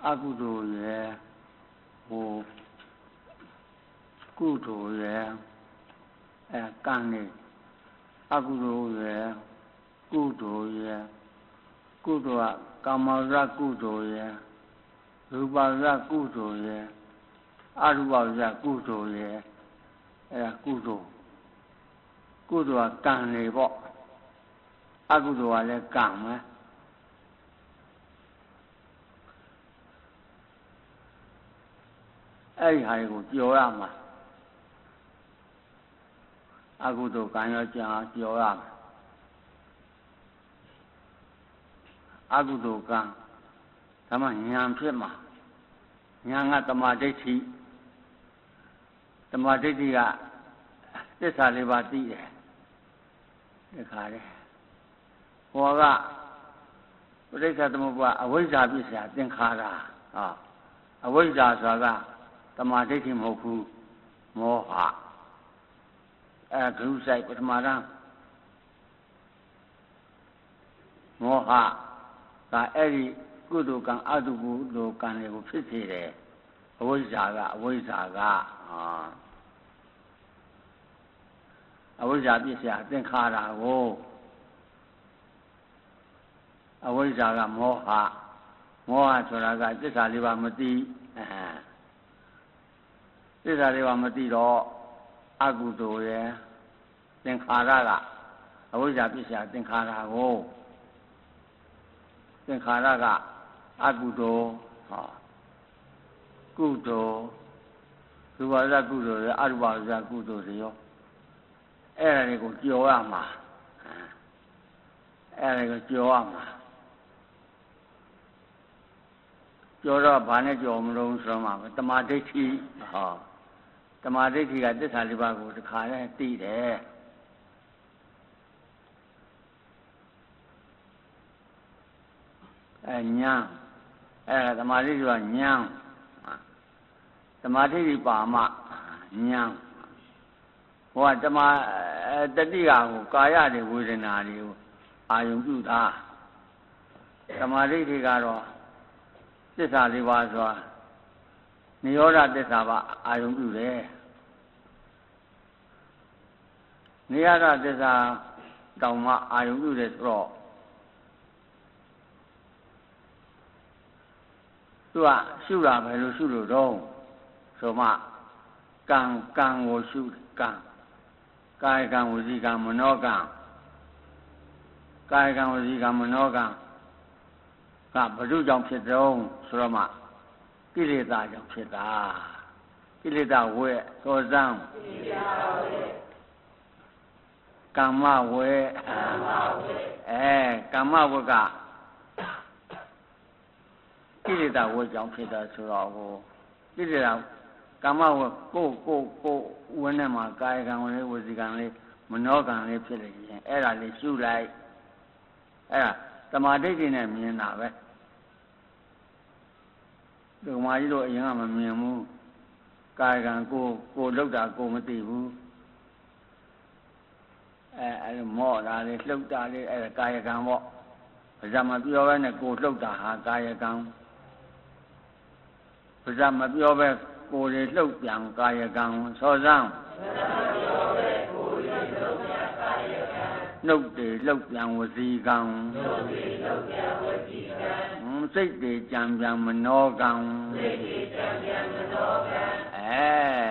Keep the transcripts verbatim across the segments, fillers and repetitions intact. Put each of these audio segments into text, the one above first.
阿古多耶，我古多耶，哎，干的，阿古多耶，古多耶，古多啊，干嘛是古多耶？如巴是古多耶，阿如巴是古多耶，哎，古多，古多啊，干的不？阿古多啊，来干吗？အဲ့ဒီဟာကိုကြော်ရမှာအကုသိုလ်ကံရောကြံကြော်ရမှာအကုသိုလ်ကံဒါမှဉာဏ်ဖြစ်မှာဉာဏ်ကတမာဒိဋ္ဌိတမာဒိဋ္ဌိကသစ္စာလေးပါးသိတယ်ဒီခါလေဟောကပဋိစ္စသမုပ္ပါအဝိဇ္ဇာပစ္စယသင်္ခါရဟောအဝိဇ္ဇာဆိုတာကတမာဒိဋ္ဌိမဟုတ်ဘူးမောဟအဲဂရုစိုက်ပထမရမောဟကအဲ့ဒီကုသိုလ်ကံအတုကုသိုလ်ကံတွေကိုဖြစ်စေတယ်အဝိဇ္ဇာကအဝိဇ္ဇာကဟာအဝိဇ္ဇာပစ္စယသင်္ခါရကိုအဝိဇ္ဇာကမောဟမောဟဆိုတာကသစ္စာလေးပါးမသိအဲသစ္စာလေးပါးမသိတော့အကုသိုလ်ရဲ့သင်္ခါရကအဝိဇ္ဇာပစ္စယသင်္ခါရကိုသင်္ခါရကအကုသိုလ်ဟောကုသိုလ်ရူပဇကုသိုလ်ရဲ့အရူပဇကုသိုလ်တွေရောအဲ့ဒါတွေကိုကြော်ရမှာအဲ့ဒါကိုကြော်ရမှာကြော်တော့ဘာနဲ့ကြော်မလို့ဆိုတော့တမာဒိဋ္ဌိဟောတမာဒိဋ္ဌိကသစ္စာလေးပါးကိုတခါတည်းသိတယ်အဲညာအဲတမာဒိဋ္ဌိကညာတမာဒိဋ္ဌိပါမညာဟောတမာတတိကကိုကာယတွေဝေဒနာတွေကိုအာယုံပြုတာတမာဒိဋ္ဌိကတော့သစ္စာလေးပါးဆိုတာနိရောဓသစ္စာပါအာယုံပြုတယ်နိရောဓသစ္စာတောင်မှအာယုံပြုတယ်ဆိုတော့သူကရှုတာပဲလို့ရှုလို့တော့ဆိုမှကံကံကိုရှုကံကာယကံဝစီကံမနောကံကာယကံဝစီကံမနောကံကဘုရုကြောင့်ဖြစ်တော့ဆိုတော့မှကိလေသာကြောင့်ဖြစ်တာကိလေသာဝဲသောဇံကမ္မဝဲအဲကမ္မဝဲကကိလေသာဝဲကြောင့်ဖြစ်တာဆိုတော့ဟိုကိလေသာကမ္မဝဲကိုကိုကိုဝဲနဲ့မှာကာယကံလေးဝစီကံလေးမနောကံလေးဖြစ်နေရင်အဲ့ဒါလေးရှုလိုက်အဲ့ဒါတမာဒိဋ္ဌိနဲ့မြင်တာပဲဒီမှာကြီးတို့အရင်ကမမြင်ဘူးကာယကံကိုကိုလောက်တာကိုမသိဘူးအဲအဲမော့တာလေးလှုပ်တာလေးအဲကာယကံပေါ့ဗဇမပြောပဲနဲ့ကိုလှုပ်တာဟာကာယကံဗဇမပြောပဲကိုယ်တွေလှုပ်ပြန်ကာယကံသောဇံနှုတ်တွေလှုပ်ပြန်ဝစီကံစိတ်တွေကြံပြန်မနောကံအဲ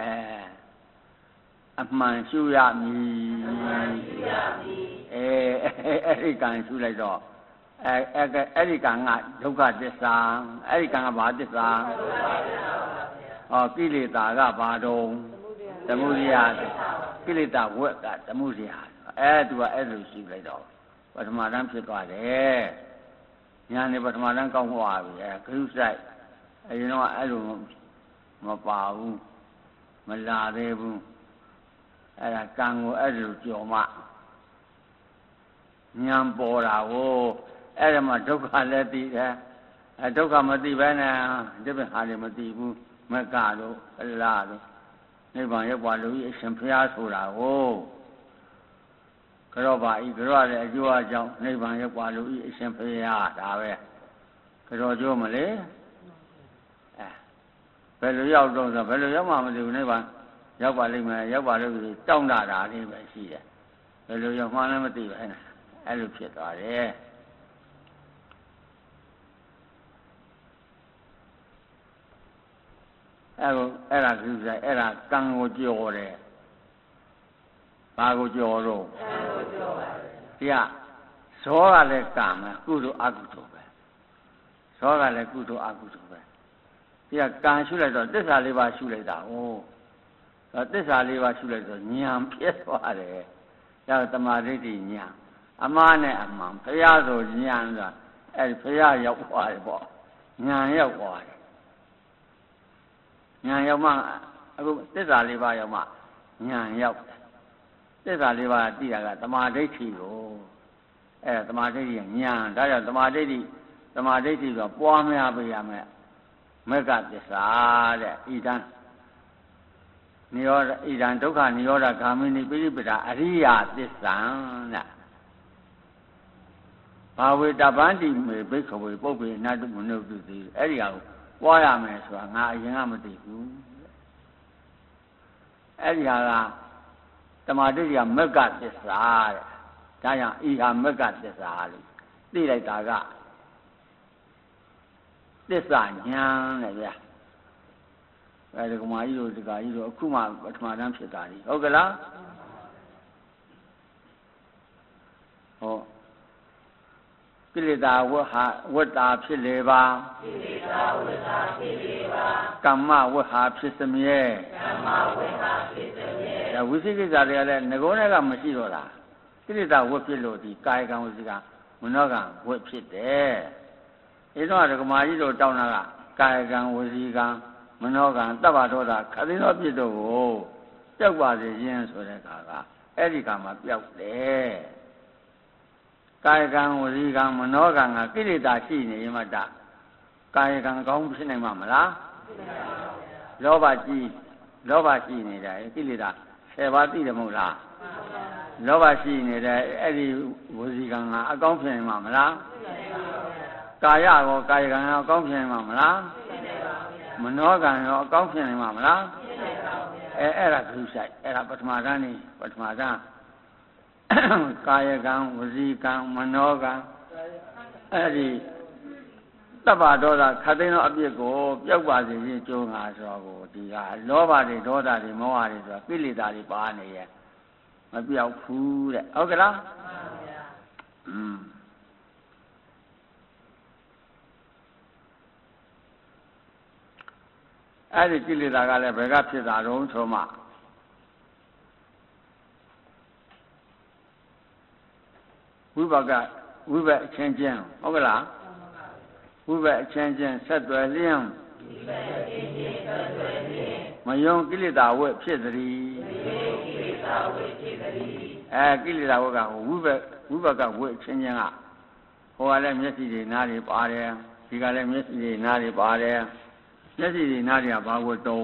အမှန်ရှုရမည်အဲအဲ့ဒီကံရှုလိုက်တော့အဲအဲ့ဒီကံကဒုက္ခသစ္စာအဲ့ဒီကံကဘာသစ္စာဟောကိလေသာကဘာတုံးသမုဒိယကိလေသာဝက်ကသမုဒိယအဲသူကအဲ့လိုရှိလိုက်တော့ပထမတန်းဖြစ်သွားတယ်ညာနေပထမတန်းကောင်းသွားပြီအဲခရုစိုက်အရင်တော့အဲ့လိုမပါဘူးမလာသေးဘူးအဲ့ဒါကံကိုအဲ့လိုကြော်မှညာပေါ်တာကိုအဲ့ဒါမှဒုက္ခလည်းသိတယ်အဲဒုက္ခမသိဘဲနဲ့ဒီဘက်ဟာလည်းမသိဘူးမကလို့အလားလို့နိဗ္ဗာန်ရောက်ပါလို့အရှင်ဘုရားဆိုတာကိုကြောပါဤကြောရတဲ့အကျိုးအကြောင်းနိဗ္ဗာန်ရောက်ပါလို့အရှင်ဘုရားဒါပဲကြောကျိုးမလဲဟဘယ်လိုရောက်တော့ဆိုဘယ်လိုရောက်မှမသိဘူးနိဗ္ဗာန်ရောက်ပါလိမ့်မယ်ရောက်ပါလို့တောင်းတတာလေးပဲရှိတယ်ဘယ်လိုရောက်မှလည်းမသိပဲနဲ့အဲ့လိုဖြစ်သွားတယ်အဲ့ကိုအဲ့ဒါသူဆိုင်အဲ့ဒါကံကိုကြော်တယ်ဘာကိုကြော်တော့ကံကိုကြော်ပါတယ်ဒီကဇောကလည်းကံပဲကုသိုလ်အကုသိုလ်ပဲဇောကလည်းကုသိုလ်အကုသိုလ်ပဲဒီကကံရှုလိုက်တော့သစ္စာလေးပါးရှုလိုက်တာဟုတ်သစ္စာလေးပါးရှုလိုက်တော့ဉာဏ်ပြည့်သွားတယ်ဒါသမာဓိဋ္ဌိဉာဏ်အမှားနဲ့အမှန်ဘုရားဆိုဉာဏ်ဆိုတာအဲ့ဘုရားရောက်သွားတယ်ပေါ့ဉာဏ်ရောက်သွားတယ်ဉာဏ်ရောက်မှအခုသစ္စာလေးပါးရောက်မှဉာဏ်ရောက်တယ်သစ္စာလေးပါးသိတာကသမာဓိဋ္ဌိကိုအဲ့သမာဓိဋ္ဌိဉာဏ်ဒါကြောင့်သမာဓိဋ္ဌိသမာဓိဋ္ဌိဆိုပွားများပေးရမယ်မဂ္ဂသစ္စာတဲ့ဣဒံနိရောဓဣဒံဒုက္ခနိရောဓဂာမိနိပိဋိပဒအရိယသစ္စာတဲ့ဘာဝေတပန္တိမေဘိက္ခဝေပုပ္ပေနတုမနုတုတိအဲ့ဒီဟာကိုပွားရမယ်ဆိုတာငါအရင်ကမသိဘူးအဲ့ဒီဟာကသမာဓိကမဂ္ဂသစ္စာတဲ့ဒါကြောင့်ဤဟာမဂ္ဂသစ္စာလို့သိလိုက်တာကသစ္စာဉာဏ်တဲ့ဗျာအဲဒီကမာကြီးတို့ဒီကကြီးတို့အခုမှပထမတန်းဖြစ်တာကြီးဟုတ်ကလားဟောကိလေသာဝဟာဝတ္တာဖြစ်လေပါကိလေသာဝတ္တာဖြစ်လေပါကမ္မဝဟာဖြစ်စမြဲကမ္မဝဟာဖြစ်စမြဲဒါဝိသိကိစ္စတွေကလည်းငကိုးနဲ့ကမရှိတော့လားကိလေသာဝတ်ဖြစ်လို့ဒီကာယကံဝစီကမနောကံဝတ်ဖြစ်တယ်အဲတော့ဒကမာကြီးတို့တောင်းတာကကာယကံဝစီကံမနောကံတပ္ပဒေါသခသိသောပြစ်တို့ကိုပျောက်ပါစေခြင်းဆိုတဲ့အခါကအဲ့ဒီကံမှာပျောက်တယ်ကာယကံဝစီကံမနောကံကကိလေသာရှိနေမှတကာယကံကောင်းဖြစ်နိုင်မှာမလားလောဘကြီးလောဘရှိနေတယ်ကိလေသာဆယ်ပါးသိတယ်မဟုတ်လားလောဘရှိနေတယ်အဲ့ဒီဝစီကံကအကောင်းဖြစ်နိုင်မှာမလားကာယရောကာယကံရောအကောင်းဖြစ်နိုင်မှာမလားမနောကံရောအကောင်းဖြစ်နိုင်မှာမလားအဲအဲ့ဒါသူဆိုင်အဲ့ဒါပထမတန်းနေပထမတန်းကာယကံဝစီကံမနောကံအဲ့ဒီတပ္ပဒေါသခသိန်းသောအပြစ်ကိုပျောက်ပါစေခြင်းကြိုးငါဆိုတော့ဒီကလောဘတွေဒေါသတွေမောဟတွေဆိုတာကိလေသာတွေပါနေရဲ့မပြောက်ဘူးတဲ့ဟုတ်ကလားမှန်ပါဗျာอืมအဲ့ဒီကိလေသာကလည်းဘယ်ကဖြစ်တာတုံးဆိုမှဝိဘကဝိဘအချင်းချင်းဟုတ်ကလားဝိဘအချင်းချင်းဆက်သွယ်လျင်းဝိဘအချင်းချင်းဆက်သွယ်လျင်းမယုံကိလေသာဝိဖြစ်သည်မယုံကိလေသာဝိဖြစ်သည်အဲကိလေသာဝိကဝိဘဝိဘကဝိအချင်းချင်းကဟိုကလည်းမျက်စိတွေနားတွေပါတယ်ဒီကလည်းမျက်စိတွေနားတွေပါတယ်မျက်စိတွေနားတွေကဘာဝတ္တုံ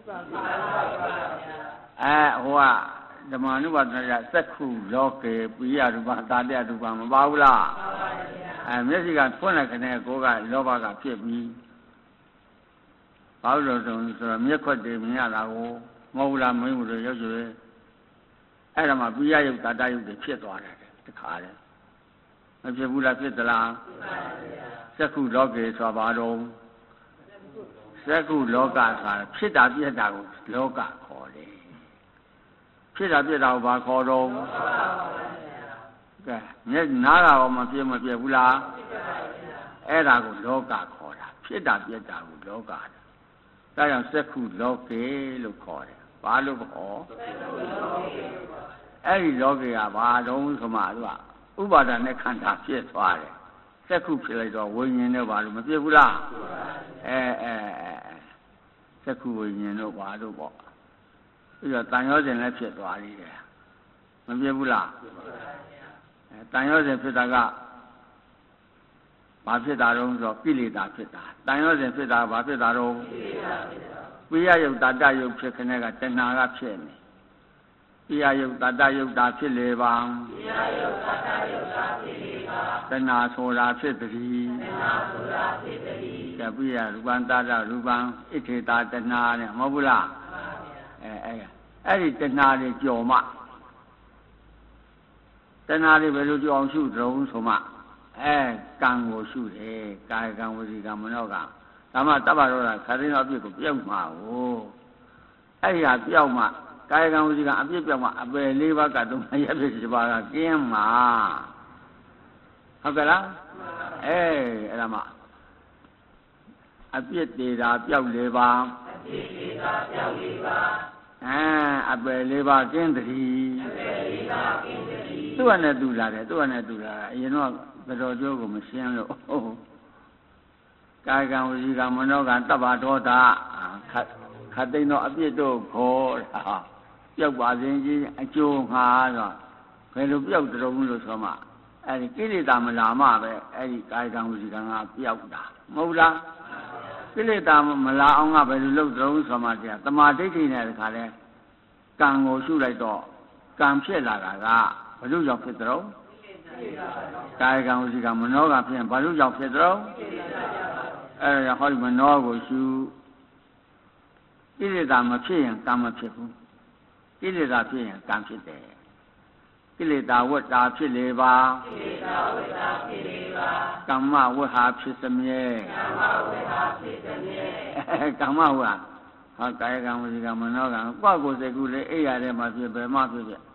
အဲဟိုကဓမ္မနုပါဒနာစက္ခုလောကေပိယရူပသာတရူပမပါဘူးလားအဲမျက်စိကဖွင့်လိုက်တဲ့ကိုယ်ကလောဘကဖြစ်ပြီးဘာလို့လဲဆိုတော့မျက်ခွက်တွေမြင်ရတာကိုမဟုတ်လားမင်းတို့ရုပ်ရွယ်အဲ့ဒါမှပိယယုတ်သာတယုတ်တွေဖြစ်သွားတယ်တခါလေမဖြစ်ဘူးလားဖြစ်သလားစက္ခုလောကေဆိုပါတော့စက္ခုလောကဆိုတာဖြစ်တာပြက်တာကိုလောကခေါ်တယ်ဖြစ်တာပြက်တာကိုဘာခေါ်တော့ကဲမျက်နားကတော့မပြက်မပြက်ဘူးလားအဲ့ဒါကိုလောကခေါ်တာဖြစ်တာပြက်တာကိုလောကဒါကြောင့်စက္ခုလောကေလို့ခေါ်တယ်ဘာလို့ခေါ်အဲ့ဒီလောကေကဘာတော့ဆိုမှသူကဥပါဒနဲ့ခန္ဓာဖြစ်သွားတယ်စက္ခုဖြစ်လိုက်တော့ဝိညာဉ်နဲ့ဘာလို့မပြက်ဘူးလားအဲအဲစက္ခုဝိညာဉ်တို့ဘာလို့ပေါ့ပြီးတော့တန်ရောစဉ်လည်းဖြစ်သွားသေးတယ်မပြတ်ဘူးလားအဲတန်ရောစဉ်ဖြစ်တာကဘာဖြစ်တာတော့ဆိုတော့ကိလေသာဖြစ်တာတန်ရောစဉ်ဖြစ်တာဘာဖြစ်တာတော့ကိလေသာဖြစ်တာပိယယုတ်တတယုတ်ဖြစ်ခနဲ့ကတဏှာကဖြစ်နေပိယယုတ်တတယုတ်တာဖြစ်လေပါပိယယုတ်တတယုတ်တာဖြစ်လေပါတဏှာဆိုတာဖြစ်တည်းတဏှာဆိုတာဖြစ်တည်းကပိယရူပံတတရူပံဣထေတာတဏှာနဲ့မဟုတ်ဘူးလားအဲအဲအဲ့ဒီတဏှာတွေကြော်မှတဏှာတွေဘယ်လိုကြော်အောင်ရှုတုံးဆိုမှအဲကံကိုရှုတယ်ကာယကံဝစီကံမနောကံဒါမှတပ္ပရောဓခရင်းတော်အပြစ်ကိုပြောက်မှာကိုအဲ့ဒီဟာပြောက်မှကာယကံဝစီကံအပြစ်ပြောက်မှအပယ်လေးပါးကတော့မရဖြစ်စပါးကကျင်းမှာဟုတ်ကဲ့လားအဲအဲ့ဒါမှအပြစ်တေတာပြောက်လေးပါအပြစ်တေတာပြောက်လေးပါအဲအပယ်လေးပါးကျင်းတည်းအပယ်လေးပါးကျင်းတည်းသူ့အနေနဲ့သူလာတယ်သူ့အနေနဲ့သူလာအရင်တော့ဘယ်တော်ကျိုးကိုမရှင်းလို့ကာယကံဝစီကံမနောကံတပ္ပဒေါသခတ်ခတ်သိမ်းသောအပြစ်တို့ခေါ်တာပြောက်ပါစဉ်ကြီးအကျိုးငှာဆိုဘယ်လိုပြောက်တုံးလို့ဆိုမှအဲ့ဒီကိလေသာမလာမှပဲအဲ့ဒီကာယကံဝစီကံကပြောက်တာမဟုတ်လားကိလေသာမလာအောင်ကဘယ်လိုလုပ်တုံးဆိုမှတရားတမာဒိဋ္ဌိနဲ့တခါလဲကံကိုရှုလိုက်တော့ကံဖြစ်လာတာကဘယ်လိုကြောင့်ဖြစ်တုံးကာယကံဝစီကံမနောကံဖြစ်ရင်ဘာလို့ကြောင့်ဖြစ်တုံးအဲ့ဒါဟောဒီမနောကိုရှုကိလေသာမဖြစ်ရင်ကံမဖြစ်ဘူးကိလေသာဖြစ်ရင်ကံဖြစ်တယ်ကိလေသာဝတ္တာဖြစ်လေပါကိလေသာဝတ္တာဖြစ်လေပါကမ္မဝဟာဖြစ်စမြဲကမ္မဝဟာဖြစ်စမြဲကမ္မဝဟာဟာကာယကံဝစီကံမနောကံကိုယ့်ကိုယ်စိတ်ကူးလေအိပ်ရတဲ့မှာဖြစ်ဘယ်မှဖြစ်ဖြစ်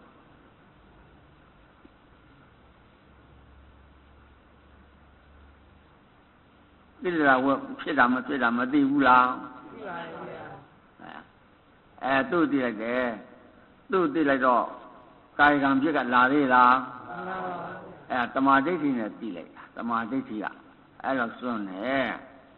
ကိလေသာဝတ်ဖြစ်တာမဖြစ်တာမသိဘူးလားသိပါဘူးဗျာအဲသူ့သိလိုက်တယ်သူ့သိလိုက်တော့ကာယကံဖြစ်ကလာသေးလားမှန်ပါဘူးအဲတမာဒိဋ္ဌိနဲ့သိလိုက်တာတမာဒိဋ္ဌိကအဲ့တော့စွန့်တယ်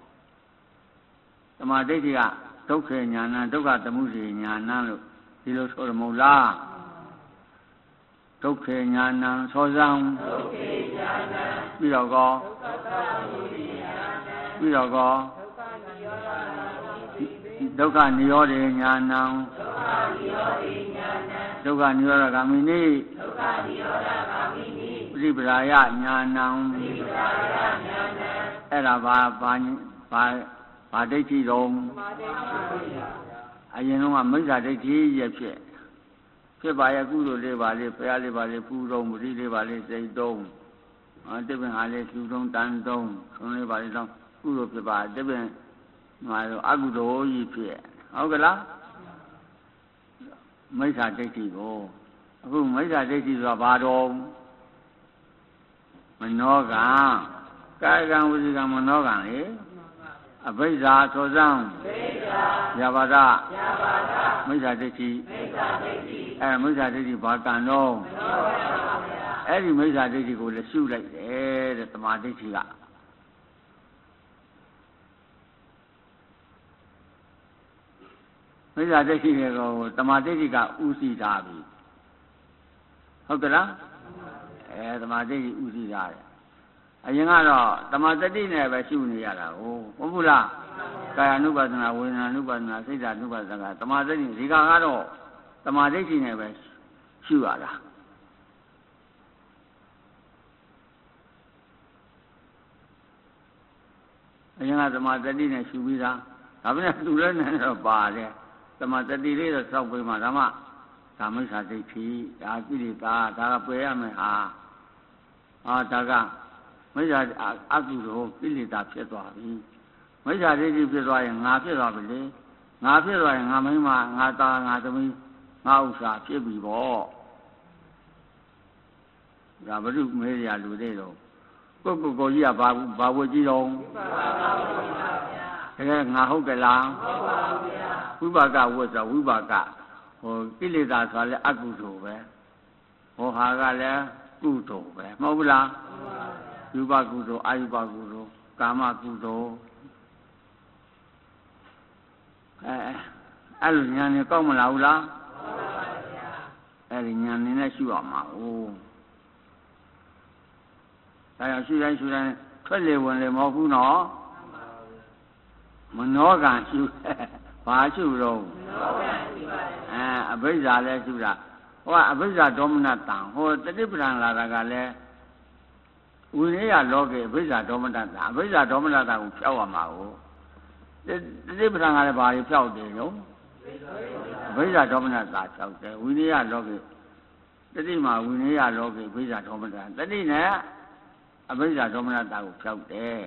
တမာဒိဋ္ဌိကဒုက္ခညာဏဒုက္ခသမုဒယညာဏလို့ဒီလိုဆိုရမဟုတ်လားဒုက္ခညာဏသောဇံဒုက္ခညာဏပြီးတော့ကောပြီးတော့ကောဒုက္ခနိရောဓညာဏဒုက္ခနိရောဓဂာမိနိဒုက္ခနိရောဓဂာမိနိပရိပရာယညာဏပရိပရာယညာဏအဲ့ဒါဘာဘာဘာဘာဒိဋ္ဌိတုံးအရင်တော့မိစ္ဆာဒိဋ္ဌိရဲ့ဖြစ်ဖြစ်ပါရဲ့ကုသိုလ်လေးပါလေးဘုရားလေးပါလေးပူတော့မုဒိလေးပါလေးစိတ်တုံးအာတပင်ဟာလေးလူတုံးတန်တုံးခွန်လေးပါလေးတော့ကုသိုလ်ဖြစ်ပါတပင်ငါတို့အကုသိုလ်ကြီးဖြစ်ဟုတ်ကလားမိစ္ဆာဒိဋ္ဌိကိုအခုမိစ္ဆာဒိဋ္ဌိဆိုတာဘာတော့မနောကံကာယကံဝစီကံမနောကံလေအဘိဓါသောဇံဘိဓါယဘာဒယဘာဒမိစ္ဆာဒိဋ္ဌိမိစ္ဆာဒိဋ္ဌိအဲမိစ္ဆာဒိဋ္ဌိဘာကံတော့မနောကံပါဗျာအဲ့ဒီမိစ္ဆာဒိဋ္ဌိကိုလည်းရှုလိုက်တယ်တဲ့တမာဒိဋ္ဌိကမိစ္ဆာဒိဋ္ဌိကိုတမာဒိဋ္ဌိကဥသိထားပြီဟုတ်ကလားအဲတမာဒိဋ္ဌိဥသိထားတယ်အရင်ကတော့တမာတတိနဲ့ပဲရှုနေရတာကိုဟုတ်ဘူးလားကာယ ानु ပါဒနာဝေဒနာ ानु ပါဒနာစိတ်ဓာ ानु ပါဒနာတမာတတိဒီကကတော့တမာဒိဋ္ဌိနဲ့ပဲရှုရတာအရင်ကတမာတတိနဲ့ရှုပြီးသားဒါပေမဲ့သူလည်းနဲ့တော့ပါတယ်တမာတတိလေးတော့စောက်ပေးမှဒါမှဒါမိစ္ဆာဒိဋ္ဌိဒါကိလေသာဒါကပယ်ရမယ်ဟာအာဒါကမိစ္ဆာအကုသိုလ်ကိလေသာဖြစ်သွားပြီမိစ္ဆာဒိဋ္ဌိဖြစ်သွားရင်ငါဖြစ်သွားပြီလေငါဖြစ်သွားရင်ငါမိန်းမငါသားငါသမီးငါဥစ္စာဖြစ်ပြီပေါ့ဒါဘုရုမေးရလူတွေတော့ကိုကိုကိုကြီးကဘာဘာဝကြည့်တော့တကယ်ငါဟုတ်ကလားဟုတ်ပါဘူးဗျာဝိပါကဝတ်ဆိုဝိပါကဟိုကိလေသာဆိုလည်းအကုသိုလ်ပဲဟောဟာကလည်းကုသိုလ်ပဲမဟုတ်ဘူးလားယူပကုသိုလ်အာယုပကုသိုလ်ကာမကုသိုလ်အဲအဲ့လိုညာနေကောက်မလားဘူးလားဟုတ်ပါဗျာအဲ့ဒီညာနေနဲ့ရှုရမှာ哦ဒါကြောင့်ရှုတိုင်းရှုတိုင်းထွက်လေဝင်လေမဟုတ်ဘူးနော်မနောကံရှုဘာရှုတော့မနောကံရှုပါတယ်အဲအဘိဓါလည်းရှုတာဟိုကအဘိဇ္ဇာဒေါမနတံဟိုတတိပဌာန်လာတာကလည်းဝိနည်းလောကေအဘိဇ္ဇာဒေါမနတံအဘိဇ္ဇာဒေါမနတံကိုဖြောက်ရမှာကိုတတိပဌာန်ကလည်းဘာတွေဖြောက်တယ်နော်အဘိဇ္ဇာဒေါမနတံဖြောက်တယ်ဝိနည်းလောကေတတိမှာဝိနည်းလောကေအဘိဇ္ဇာဒေါမနတံတတိနဲ့အဘိဇ္ဇာဒေါမနတံကိုဖြောက်တယ်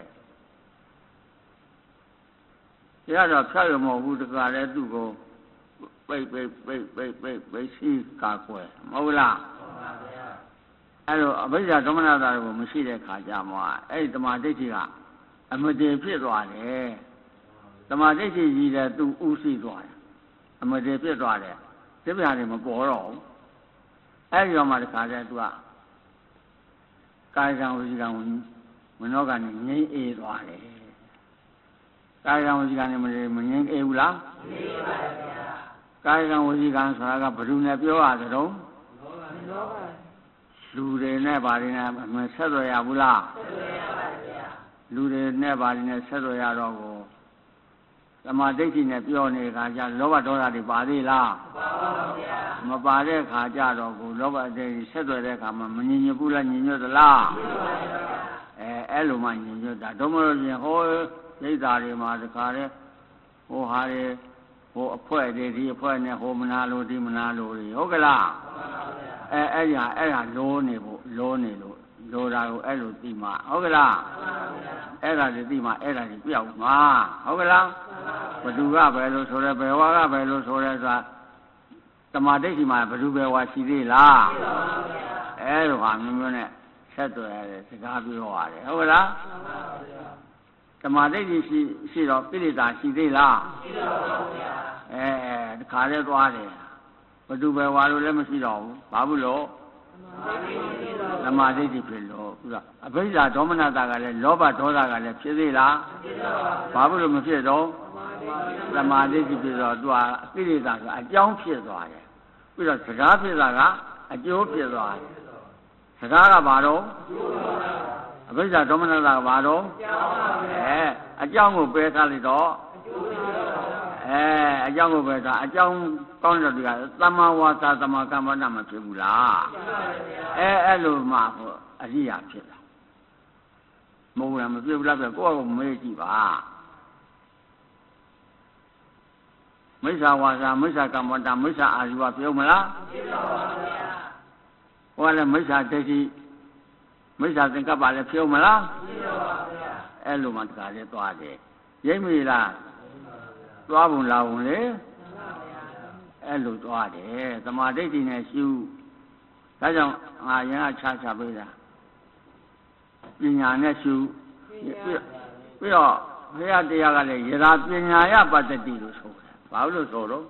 တရားတော့ဖြောက်ရမဟုတ်ဘူးတခါလဲသူ့ကိုပိတ်ပိတ်ပိတ်ပိတ်ပိတ်ပိတ်ရှိကာကွယ်မဟုတ်လားအဲ့လိုအဘိဇ္ဇာဒေါမနတံကိုမရှိတဲ့ခါကျမှအဲ့ဒီတမာဒိဋ္ဌိကအမတည်ဖြစ်သွားတယ်တမာဒိဋ္ဌိကြီးတဲ့သူဥသိသွားတယ်အမတည်ဖြစ်သွားတယ်ဒီပြားတွေမပေါ်တော့ဘူးအဲ့ဒီတော့မှတခါကျသူကကာယကံဝစီကံမနောကံနဲ့ငြိမ်းအေးသွားတယ်ကာယကံဝစီကံနဲ့မငြိမ်းအေးဘူးလားငြိမ်းပါဗျာကာယကံဝစီကံဆိုတာကဘယ်သူနဲ့ပြောရသလဲလူတွေနဲ့ဘာတွေနဲ့မဆက်သွယ်ရဘူးလားဆက်သွယ်ရပါဗျာလူတွေနဲ့ဘာတွေနဲ့ဆက်သွယ်ရတော့ကိုသမာဓိဋ္ဌိနဲ့ပြောနေတဲ့ခါကျလောဘဒေါသတွေပါသေးလားမပါပါဗျာမပါတဲ့ခါကျတော့ကိုလောဘဒေါသဆက်သွယ်တဲ့ခါမှာမငြိမ်ညွတ်ဘူးလားငြိမ်ညွတ်သလားငြိမ်ပါဗျာအဲအဲ့လိုမှငြိမ်ညွတ်တာဒုမလို့ပြင်ဟောဒိဋ္ဌာတွေမှာတခါတဲ့ဟိုဟာတွေဟိုအဖွဲ့တွေဒီအဖွဲ့နဲ့ဟိုမနာလို့ဒီမနာလို့ဟုတ်ကလားအဲအဲ့ဒီဟာအဲ့ဒါလိုးနေဖို့လိုးနေလို့လိုတာကိုအဲ့လိုသိမှဟုတ်ကလားအဲ့ဒါတွေသိမှအဲ့ဒါတွေပြောက်မှာဟုတ်ကလားဘသူကပဲလို့ဆိုရဲဘယ်ဝါကပဲလို့ဆိုရဲဆိုတာတမာဒိဋ္ဌိမှာဘသူပဲဝါရှိသေးလားအဲ့လိုဟာမျိုးမျိုးနဲ့ဆက်သွယ်ရတယ်စကားပြောရတယ်ဟုတ်ကလားတမာဒိဋ္ဌိရှိရှိတော့ပိဋိတာရှိသေးလားရှိပါဘူးဗျာအဲတခါလဲသွားတယ်ဘသူပဲဝါလို့လည်းမရှိတော့ဘူးဘာဘူးလို့သမာဓိဖြစ်လို့ဥစ္စာအဘိဇ္ဇာဒေါမနတကလည်းလောဘဒေါသကလည်းဖြစ်သေးလားဖြစ်ပါဘူးဘာလို့မဖြစ်တော့သမာဓိဖြစ်တော့သူကအပိဋိတာကအကြောင်းဖြစ်သွားတယ်ပြီးတော့စကားဖြစ်တာကအကျိုးဖြစ်သွားတယ်စကားကဘာတော့အဘိဇ္ဇာဒေါမနတကဘာတော့အဲအကြောင်းကိုပယ်ထားလိုက်တော့အဲအကြောင်းကိုပဲဒါအကြောင်းကောင်းတဲ့သူကသမ္မာဝါစာသမ္မာကမ္မန္တမဖြစ်ဘူးလားအဲအဲ့လိုမှဟိုအရိယာဖြစ်တာမဟုတ်လားမဖြစ်ဘူးလားပဲကိုယ့်ကိုမေးကြည့်ပါမိစ္ဆာဝါစာမိစ္ဆာကမ္မန္တမိစ္ဆာအာဇီဝပြုံးမလားဖြစ်ပါပါဗျာဟောလည်းမိစ္ဆာဒိဋ္ဌိမိစ္ဆာသင်္ကပ္ပလည်းပြုံးမလားဖြစ်ပါပါဗျာအဲ့လိုမှတခါလေးသွားတယ်ရိပ်မိလားသွားပုံလာပုံလေအဲ့လိုသွားတယ်သမာဓိဋ္ဌိနဲ့ရှုဒါကြောင့်ငါရင်ကခြားခြားပေးတာပညာနဲ့ရှုပြီးတော့ဘုရားတရားကလည်းယရာပညာယပတ္တိလို့ဆိုတယ်ဘာလို့ဆိုတော့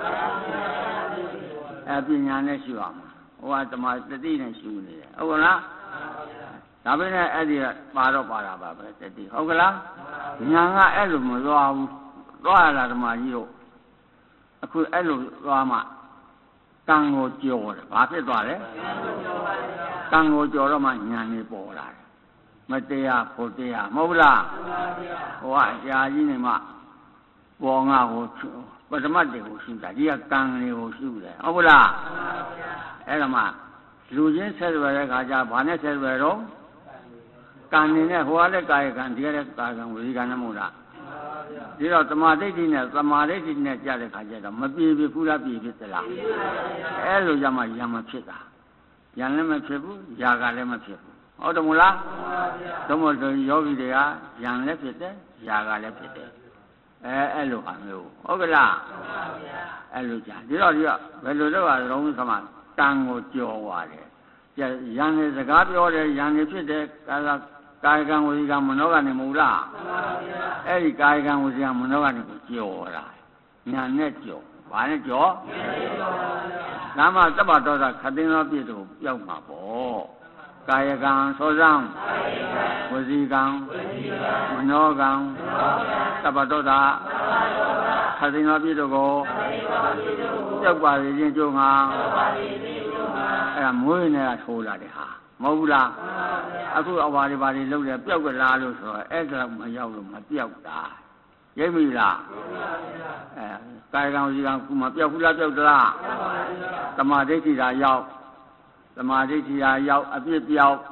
အဲပညာနဲ့ရှုရမှာဟိုကသမာတတိနဲ့ရှုနေတယ်ဟုတ်ကလားဒါပေမဲ့အဲ့ဒီပါတော့ပါတာပါပဲတတိဟုတ်ကလားညာကအဲ့လိုမသွားဘူးသွားရတာဓမ္မကြီးတို့အခုအဲ့လိုသွားမှကံကိုကြော်တယ်ဘာဖြစ်သွားလဲကံကိုကြော်တော့မှညာနေပေါ်လာတယ်မတရားဖို့တရားမဟုတ်လားဟိုကအကြာကြီးနေမှပေါ်ငါကိုပထမတည်းကိုရှုတာဒီကကံတွေကိုရှုတယ်ဟုတ်လားအဲ့ဒါမှလူချင်းဆက်သွယ်တဲ့ခါကျဘာနဲ့ဆက်သွယ်တော့ကံနေနဲ့ဟိုကလည်းကာယကံဒီကလည်းကာယကံဝိကံနဲ့မဟုတ်လားဒီတော့သမာဓိဋ္ဌိနဲ့သမာဓိဋ္ဌိနဲ့ကြားတဲ့ခါကျတော့မပြေပြေဘူးလားပြေဖြစ်သလားအဲ့လိုကြမှာယံမဖြစ်တာယံလည်းမဖြစ်ဘူးຢာကလည်းမဖြစ်ဘူးဟုတ်တယ်မလားသို့မဟုတ်ယောဂီတွေကယံလည်းဖြစ်တယ်ຢာကလည်းဖြစ်တယ်အဲအဲ့လိုဟာမျိုးဟုတ်ကလားအဲ့လိုကြာဒီတော့ဒီကဘယ်လိုလုပ်ရအောင်ဆိုမှကံကိုကြော်သွားတယ်ယံနဲ့စကားပြောတယ်ယံနဲ့ဖြစ်တယ်ကာယကာယကံဝစီကံမနောကနေမဟုတ်လားမှန်ပါဗျာအဲ့ဒီကာယကံဝစီကံမနောကနေကိုကြော်တာညာနဲ့ကြော်ဘာနဲ့ကြော်ညာနဲ့ကြော်ပါဗျာနာမသဗ္ဗတောသခသိန်းသောပြည့်စုံပြောက်မှာပေါ့ကာယကံသောဇံဝစီကံမနောကံသဗ္ဗတောသခသိန်းသောပြည့်စုံကိုပြောက်ပါစေခြင်းကြိုးမှာအဲ့ဒါမွေးနေတာထိုးလာတယ်ဟာမဟုတ်ဘူးလားအခုအဝါတွေဘာတွေလုပ်တယ်ပျောက်ကလားလို့ဆိုတော့အဲ့ဒါမရောက်လို့မပျောက်တာရိပ်မိလားအဲကာယကံဝစီကံခုမှပြောက်ဘူးလားပြောက်သလားသမာဓိဋ္ဌိသာရောက်သမာဓိဋ္ဌိသာရောက်အပြစ်ပြောက်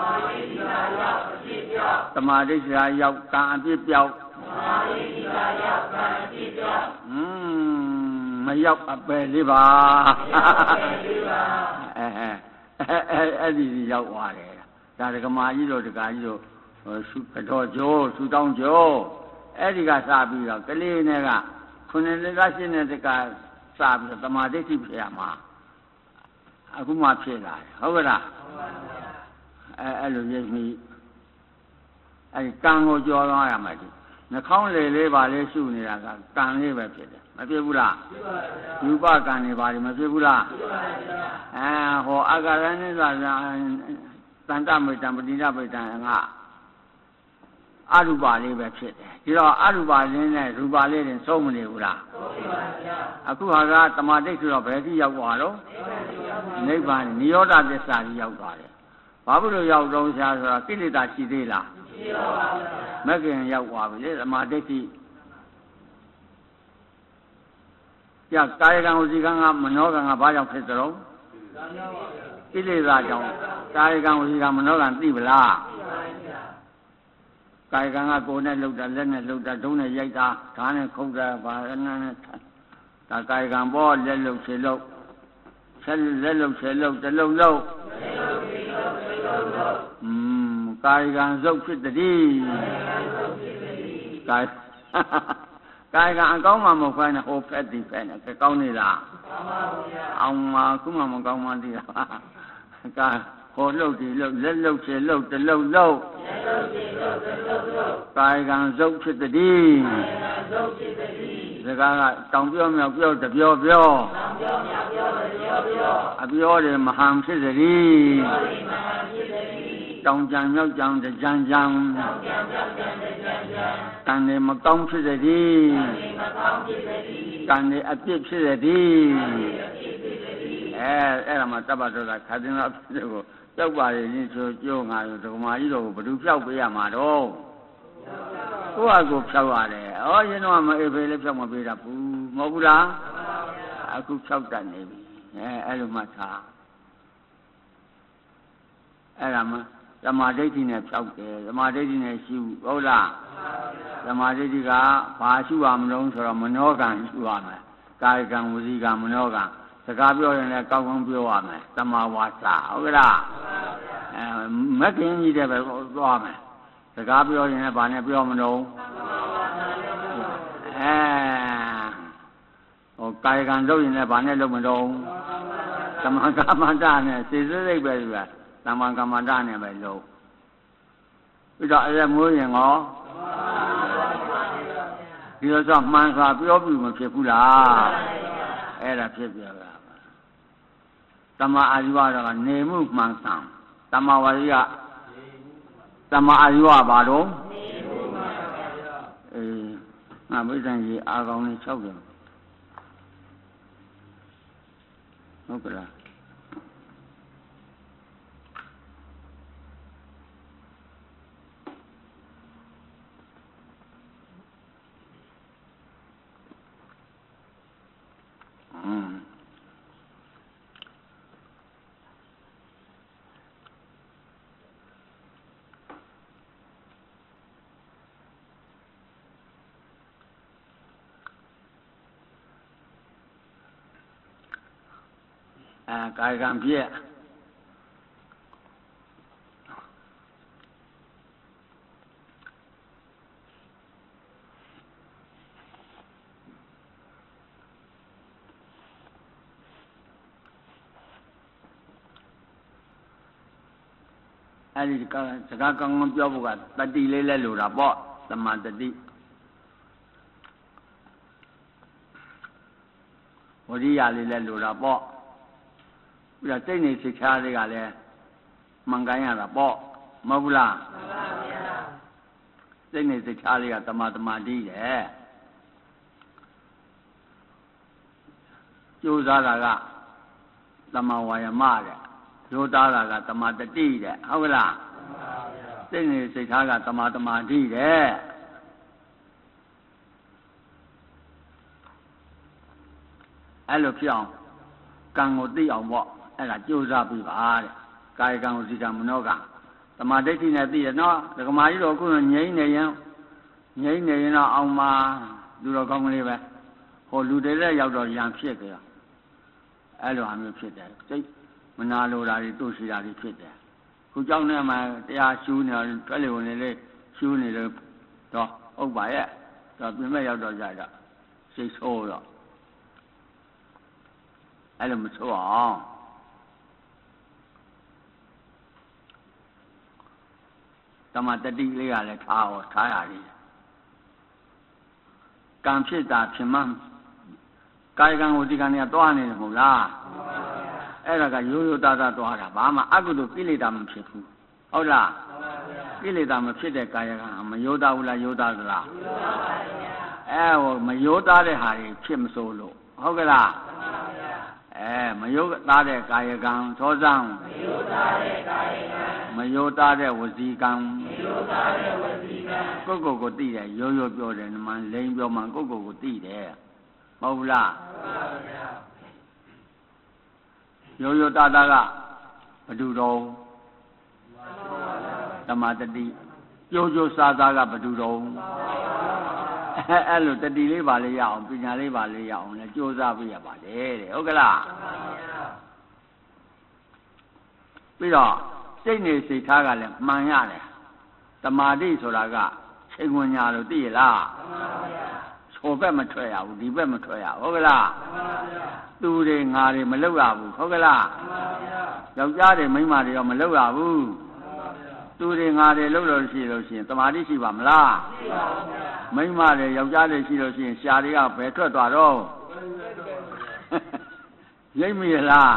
သမာဓိဋ္ဌိသာရောက်ကံအပြစ်ပြောက်อืมမရောက်အပယ်လေးပါအဲအဲအဲ့ဒီရောက်သွားတယ်ဒါဒကမာကြီးတို့ဒကာကြီးတို့ဆုတော်ကျိုးဆုတောင်းကျိုးအဲ့ဒီကစပြီးတော့ကလေးနဲ့ကခုနှစ်နှစ်ကရှင်းတဲ့တကစပြီးတော့သမာဓိဋ္ဌိဖြစ်ရမှာအခုမှဖြစ်လာတယ်ဟုတ်ကလားအဲအဲ့လိုရိပ်မိအဲဒီကံကိုကြော်သွားရမှာဒီနှာခေါင်းလေလေးပါလေးရှုနေတာကကံလေးပဲဖြစ်တယ်မဖြစ်ဘူးလားဖြစ်ပါဘူးယူပကံနေပါလိမဖြစ်ဘူးလားဖြစ်ပါဘူးအဲဟောအာဂရဏိသာသန္တမေတ္တပတိဒပိတ္တငါအရူပလေးပဲဖြစ်တယ်ဒီတော့အရူပလေးနဲ့ရူပလေးတွေသုံးမနေဘူးလားသုံးပါဗျာအခုဟာကတမာတိတ်ဆိုတော့ဘယ်ထိရောက်သွားတော့နိဗ္ဗာန်နိရောဓသစ္စာကြီးရောက်သွားတယ်ဘာဖြစ်လို့ရောက်တော့ဆရာဆိုတော့ကိလေသာရှိသေးလားမရှိပါဘူးမဂ္ဂင်ရောက်သွားပြီလေတမာတိတ်ကြီးကြကာယကံဝစီကံကမနောကံကဘာကြောင့်ဖြစ်သလဲကိလေသာကြောင့်ကာယကံဝစီကံမနောကံသိပလားကာယကံကကိုယ်နဲ့လှုပ်တာလက်နဲ့လှုပ်တာဒုံးနဲ့ရိုက်တာဓာတ်နဲ့ခုတ်တာဘာနဲ့ဒါကာယကံပေါ်လက်လှုပ်ခြေလှုပ်ဆက်လက်လှုပ်ခြေလှုပ်တလုံးလုံးอืมကာယကံစုပ်ဖြစ်တည်းကာယကာယကံအကောင်းမှမဟုတ်ဘဲနဲ့ဟိုဖက်ဒီဖက်နဲ့ကောင်းနေလားကောင်းပါဘူးဗျာအောင်မှာခုမှမကောင်းမှသိတာကာဟိုလှုပ်ဒီလှုပ်လက်လှုပ်ခြေလှုပ်တလုံးလုံးလက်လှုပ်ခြေလှုပ်တလုံးလုံးကာယကံစုပ်ဖြစ်တည်းကာယကံစုပ်ဖြစ်တည်းစကားကတောင်ပြောမြောက်ပြောတပြောပြောတောင်ပြောမြောက်ပြောတပြောပြောအပြောတွေမဟံဖြစ်တည်းပြောတွေမဟံဖြစ်တည်းတောင်ကြံမြောက်ကြံတကြံကြံတောင်ကြံမြောက်ကြံတကြံကြံတန်တွေမကောင်းဖြစ်တည်းတန်တွေမကောင်းဖြစ်တည်းတန်တွေအပြစ်ဖြစ်တည်းအဲအဲ့ဒါမှတပ္ပတောကခါတင်တော့အဖြစ်ကိုကြောက်ပါလေချင်းဆိုကြိုးငါတို့ဒကမာကြီးတို့ကိုဘယ်သူဖြောက်ပေးရမှာတော့ကိုယ့်အကူဖြောက်ရတယ်ဩရင်တော့မအေးဖေးလေးဖြောက်မပေးတာဘူးမဟုတ်ဘူးလားအခုဖြောက်တတ်နေပြီအဲအဲ့လိုမှထားအဲ့ဒါမှသမာဓိဋ္ဌိနဲ့ဖြောက်တယ်သမာဓိဋ္ဌိနဲ့ရှုဟုတ်လားသမာဓိဋ္ဌိကဘာရှုရမလို့ဆိုတော့မနောကံရှုရမယ်ကာယကံဝစီကံမနောကံစကားပြောရင်လည်းကောင်းကောင်းပြောရမယ်သမာဝါစာဟုတ်ကလားအဲမက္ခင်ကြီးတဲ့ပဲသွားမယ်စကားပြောရင်လည်းဘာနဲ့ပြောမလို့အဲဟိုကာယကံလုပ်ရင်လည်းဘာနဲ့လုပ်မလို့သမ္မာကမ္မန္တနဲ့စေစစိတ်ပဲဆိုတာသမ္မာကမ္မန္တနဲ့ပဲလုပ်ပြီးတော့အဲ့ဒါမိုးရင်ရောဒီလိုဆိုမှန်စွာပြောပြီးမဖြစ်ဘူးလားအဲ့ဒါဖြစ်ပြတာတမ္မာအာဇီဝတော့ကနေမှုမှန်ဆန်တမ္မာဝါရီကတမ္မာအာဇီဝဘာတော့နေမှုမှန်ပါဗျာအေးငါမိစ္ဆန်ကြီးအာကောင်းလေး၆တယ်ဟုတ်ကလားอืมအာကာယကံပြည့်အဲ့ဒီစကားကောင်းကောင်းပြောဖို့ကတတိလေးလဲလို့တာပေါ့သမာတတိဝိရိယလေးလဲလို့တာပေါ့ပြီးတော့စိတ်နေစိတ်ချလေးကလည်းမှန်ကန်ရတာပေါ့မဟုတ်ဘူးလားမှန်ပါဗျာစိတ်နေစိတ်ချလေးကသမာသမာဓိတဲ့ကြိုးစားတာကသမာဝါယမတဲ့ရိုးသားတာကသမာတတိတဲ့ဟုတ်ကလားမှန်ပါဗျာစိတ်နေစိတ်ထားကသမာသမာဓိတဲ့အဲ့လိုဖြစ်အောင်ကံကိုသိအောင်ပေါ့အဲ့ဒါကြိုးစားပြီးပါတဲ့ကာယကံဝစီကံမနောကံသမာဓိဋ္ဌိနဲ့သိရနော်ဒကမာကြီးတော်ခုငြိမ့်နေရင်ငြိမ့်နေရင်တော့အောင်မှာလူတော်ကောင်းကလေးပဲဟိုလူတွေလည်းရောက်တော့ရံဖြစ်ကြရောအဲ့လိုအမျိုးဖြစ်တယ်စိတ်မနာလိုတာတွေတို့ရှိတာတွေဖြစ်တယ်ခုကြောင်းထဲမှာတရားရှူးနေတော့ထွက်လေဝင်လေလေးရှူးနေလို့တော့ဟုတ်ပါရဲ့တော့ပြင်မဲ့ရောက်တော့ကြတော့စိတ်ဆိုးတော့အဲ့လိုမဆိုးအောင်တမတတိလေးကလည်းထားဟောထားရတယ်ကံဖြစ်တာဖြစ်မှကာယကံဝစီကံတွေကတွားနေတယ်မဟုတ်လားအဲ့ဒါကရိုးရိုးသားသားတွားတာဘာမှအကုသိုလ်ကိလေသာမဖြစ်ဘူးဟုတ်လားကိလေသာမဖြစ်တဲ့ကာယကံမရိုးသားဘူးလားရိုးသားသလားအဲဟိုမရိုးသားတဲ့ဟာတွေဖြစ်မစိုးလို့ဟုတ်ကလားအဲမယုတ်သားတဲ့ကာယကံသောဇံမယုတ်သားတဲ့ကာယကံမယုတ်သားတဲ့ဝစီကံမယုတ်သားတဲ့ဝစီကံကိုယ့်ကိုယ်ကိုသိတယ်ရိုးရိုးပြောတယ်နမလိန်ပြောမှကိုယ့်ကိုယ်ကိုသိတယ်မဟုတ်ဘူးလားမှန်ပါဗျာရိုးရိုးသားသားကဘဒုတော်သမာတတိကြိုးကြိုးစားစားကဘဒုတော်အဲအဲ့လိုတတိလေးပါလေးရအောင်ပညာလေးပါလေးရအောင်လည်းကြိုးစားပြရပါလေတဲ့ဟုတ်ကလားပြီးတော့စိတ်နေစိတ်ထားကလည်းမှန်ရတယ်တမာတိဆိုတာကချိန်ဝင်ညာလို့သိရလားမှန်ပါဗျာဆိုဘက်မထွက်ရဘူးဒီဘက်မထွက်ရဟုတ်ကလားမှန်ပါဗျာသူတွေငါတွေမလောက်ရဘူးဟုတ်ကလားမှန်ပါဗျာယောက်ျားတွေမိန်းမတွေရောမလောက်ရဘူးမှန်ပါဗျာသူတွေငါတွေလောက်လို့ရှိလို့ရှိရင်တမာတိရှိပါမလားရှိပါဘူးဗျာမိန်းမတွေယောက်ျားတွေရှိလို့ရှိရင်ရှားတွေကဘယ်ထွက်သွားတော့ရိပ်မိလား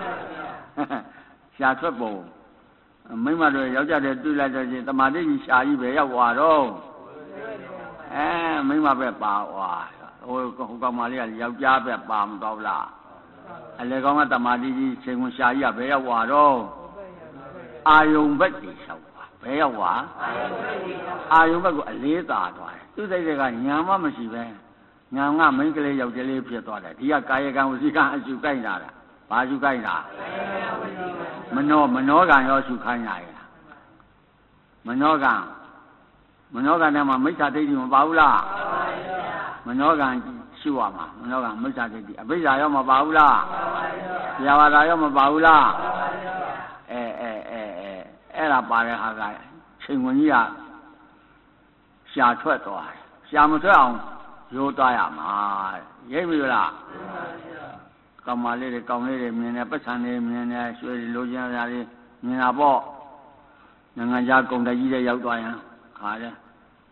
ရှားထွက်ပုံမိန်းမတွေယောက်ျားတွေတွေ့လိုက်တော့ချင်းတမာတိကြီးရှားကြီးပဲရောက်သွားတော့အဲမိန်းမပဲပါသွားဟိုဟိုကောင်မလေးကယောက်ျားပဲပါမတော့လားအလေကောင်ကတမာတိကြီးချိန်ဝင်ရှားကြီးကဘယ်ရောက်သွားတော့အာယုံဘက်ကြီးလျှောက်သွားဘယ်ရောက်သွားအာယုံဘက်ကိုအလေးသာသွားတယ်သူစိတ်တွေကညာမမရှိပဲညာကမိန်းကလေးယောက်ျားလေးဖြစ်သွားတယ်ဒီကကာယကံဝစီကံအရှုကိုက်တာလားဘာရှုကိုက်တာမနောမနောကံရောရှုခိုင်းရရဲ့မနောကံမနောကံထဲမှာမိစ္ဆာဒိဋ္ဌိမပါဘူးလားမနောကံရှုရမှာမနောကံမိစ္ဆာဒိဋ္ဌိအဘိဓါရောမပါဘူးလားဗျာပါဒရောမပါဘူးလားအဲအဲအဲအဲအဲ့ဒါပါတဲ့ဟာကချိန်ဝင်ကြီးကရှားထွက်သွားတယ်ရှားမထွက်အောင်ရိုးသွားရမှာရိပ်ပြီလားကောင်မလေးတွေကောင်လေးတွေမြင်တယ်ပတ်စံလေးမြင်တယ်ရွှေလိုချင်ကြတယ်မြင်တာပေါ့နိုင်ငံခြားကုန်တကြီးတွေရောက်သွားရင်ခါတယ်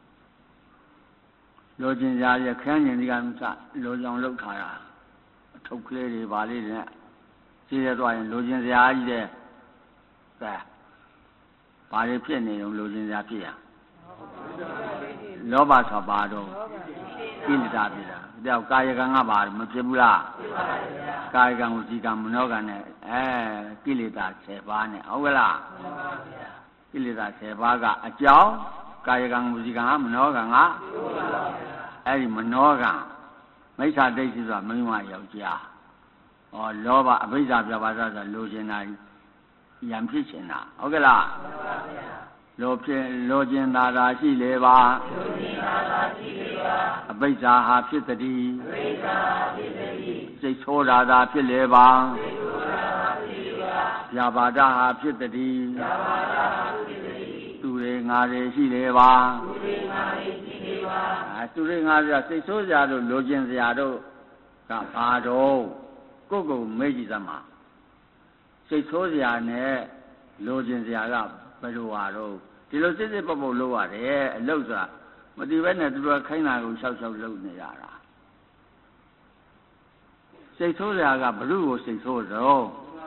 လိုချင်ကြရခန်းကျင်ဒီကမစလိုချောင်လောက်ခါတာအထုပ်ကလေးတွေပါလေးတွေနဲ့စီးရသွားရင်လိုချင်စရာကြီးတဲ့ကဲဘာတွေဖြစ်နေတော့လိုချင်စရာဖြစ်ရလောဘဆိုပါတော့ကိလေသာဖြစ်တာဒါကာယကံကပါမဖြစ်ဘူးလားကာယကံဝစီကံမနောကံနဲ့အဲကိလေသာဆယ်ပါးနဲ့ဟုတ်ကလားကိလေသာဆယ်ပါးကအကြောင်းကာယကံဝစီကံကမနောကံကအဲ့ဒီမနောကံမိစ္ဆာဒိဋ္ဌိဆိုတာမိန်းမယောက်ျားဩလောဘအဘိဓါပြပါဒဆိုတာလိုချင်တာယံဖြစ်ချင်တာဟုတ်ကလားလိုဖြစ်လိုချင်တာသာရှိလေပါလိုချင်တာသာရှိလေပါအဘိဓါဟာဖြစ်တည်းအဘိဓါဟာဖြစ်တည်းစိတ်ဆိုးတာသာဖြစ်လေပါစိတ်ဆိုးတာသာဖြစ်လေပါဗျာပါဒဟာဖြစ်တည်းဗျာပါဒဟာဖြစ်တည်းသူတွေငါတွေရှိလေပါသူတွေငါတွေရှိလေပါအဲသူတွေငါတွေစိတ်ဆိုးကြတို့လိုချင်စရာတို့ကဘာတော့ကိုယ့်ကိုယ်မေ့ကြည့်သမှာစိတ်ဆိုးစရာနဲ့လိုချင်စရာကဘယ်လိုဟာတော့ဒီလိုစစ်စစ်ပုတ်ပုတ်လုပ်ရတယ်အလုပ်ဆိုတာမတည်ဘဲနဲ့သူတို့ခိုင်းတာကိုရှောက်ရှောက်လုပ်နေရတာစိတ်ဆိုးစရာကဘလူကိုစိတ်ဆိုးတော့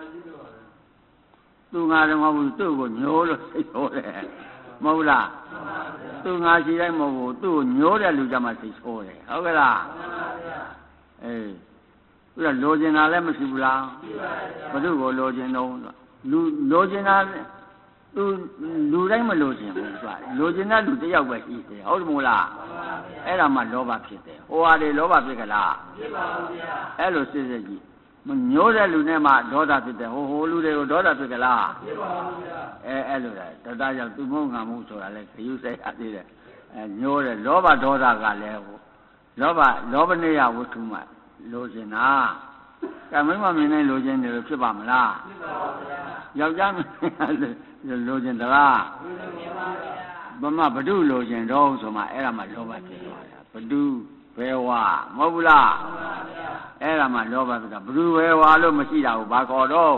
သူငါတော့မဟုတ်ဘူးသူ့ကိုညိုးလို့စိတ်ဆိုးတယ်မဟုတ်လားသူငါရှိတိုင်းမဟုတ်ဘူးသူ့ကိုညိုးတဲ့လူကြမှာစိတ်ဆိုးတယ်ဟုတ်ကလားအေးသူကလိုချင်တာလည်းမရှိဘူးလားဘလူကိုလိုချင်တော့လူလိုချင်တာသူလူတိုင်းမလို့ခြင်းဘူးဆိုတာလိုချင်တဲ့လူတစ်ယောက်ပဲရှိတယ်ဟုတ်တယ်မို့လားအဲ့ဒါမှလောဘဖြစ်တယ်ဟိုဟာတွေလောဘဖြစ်ကြလားဖြစ်ပါဘူးဗျာအဲ့လိုစစ်စစ်ကြီးညိုးတဲ့လူနဲ့မှဒေါသဖြစ်တယ်ဟိုဟိုလူတွေကိုဒေါသဖြစ်ကြလားဖြစ်ပါဘူးဗျာအဲအဲ့လိုလေတတကြောင့်သူမုန်းငံမှုဆိုတာလေခရုစိတ်အသေးတယ်အဲညိုးတယ်လောဘဒေါသကလည်းဟိုလောဘလောဘနေယဝတ္ထုမှလိုချင်တာကမင်းမမြင်နိုင်လိုချင်တယ်လို့ဖြစ်ပါမလားဖြစ်ပါဘူးဗျာယောက်ျားလိုချင်သလားဘမဘဒုလိုချင်တော့ဆိုမှအဲ့ဒါမှလောဘဖြစ်သွားတာဘဒုဘယ်ဝါမဟုတ်ဘူးလားအဲ့ဒါမှလောဘဖြစ်တာဘဒုဘယ်ဝါလို့မရှိတာကိုဘာခေါ်တော့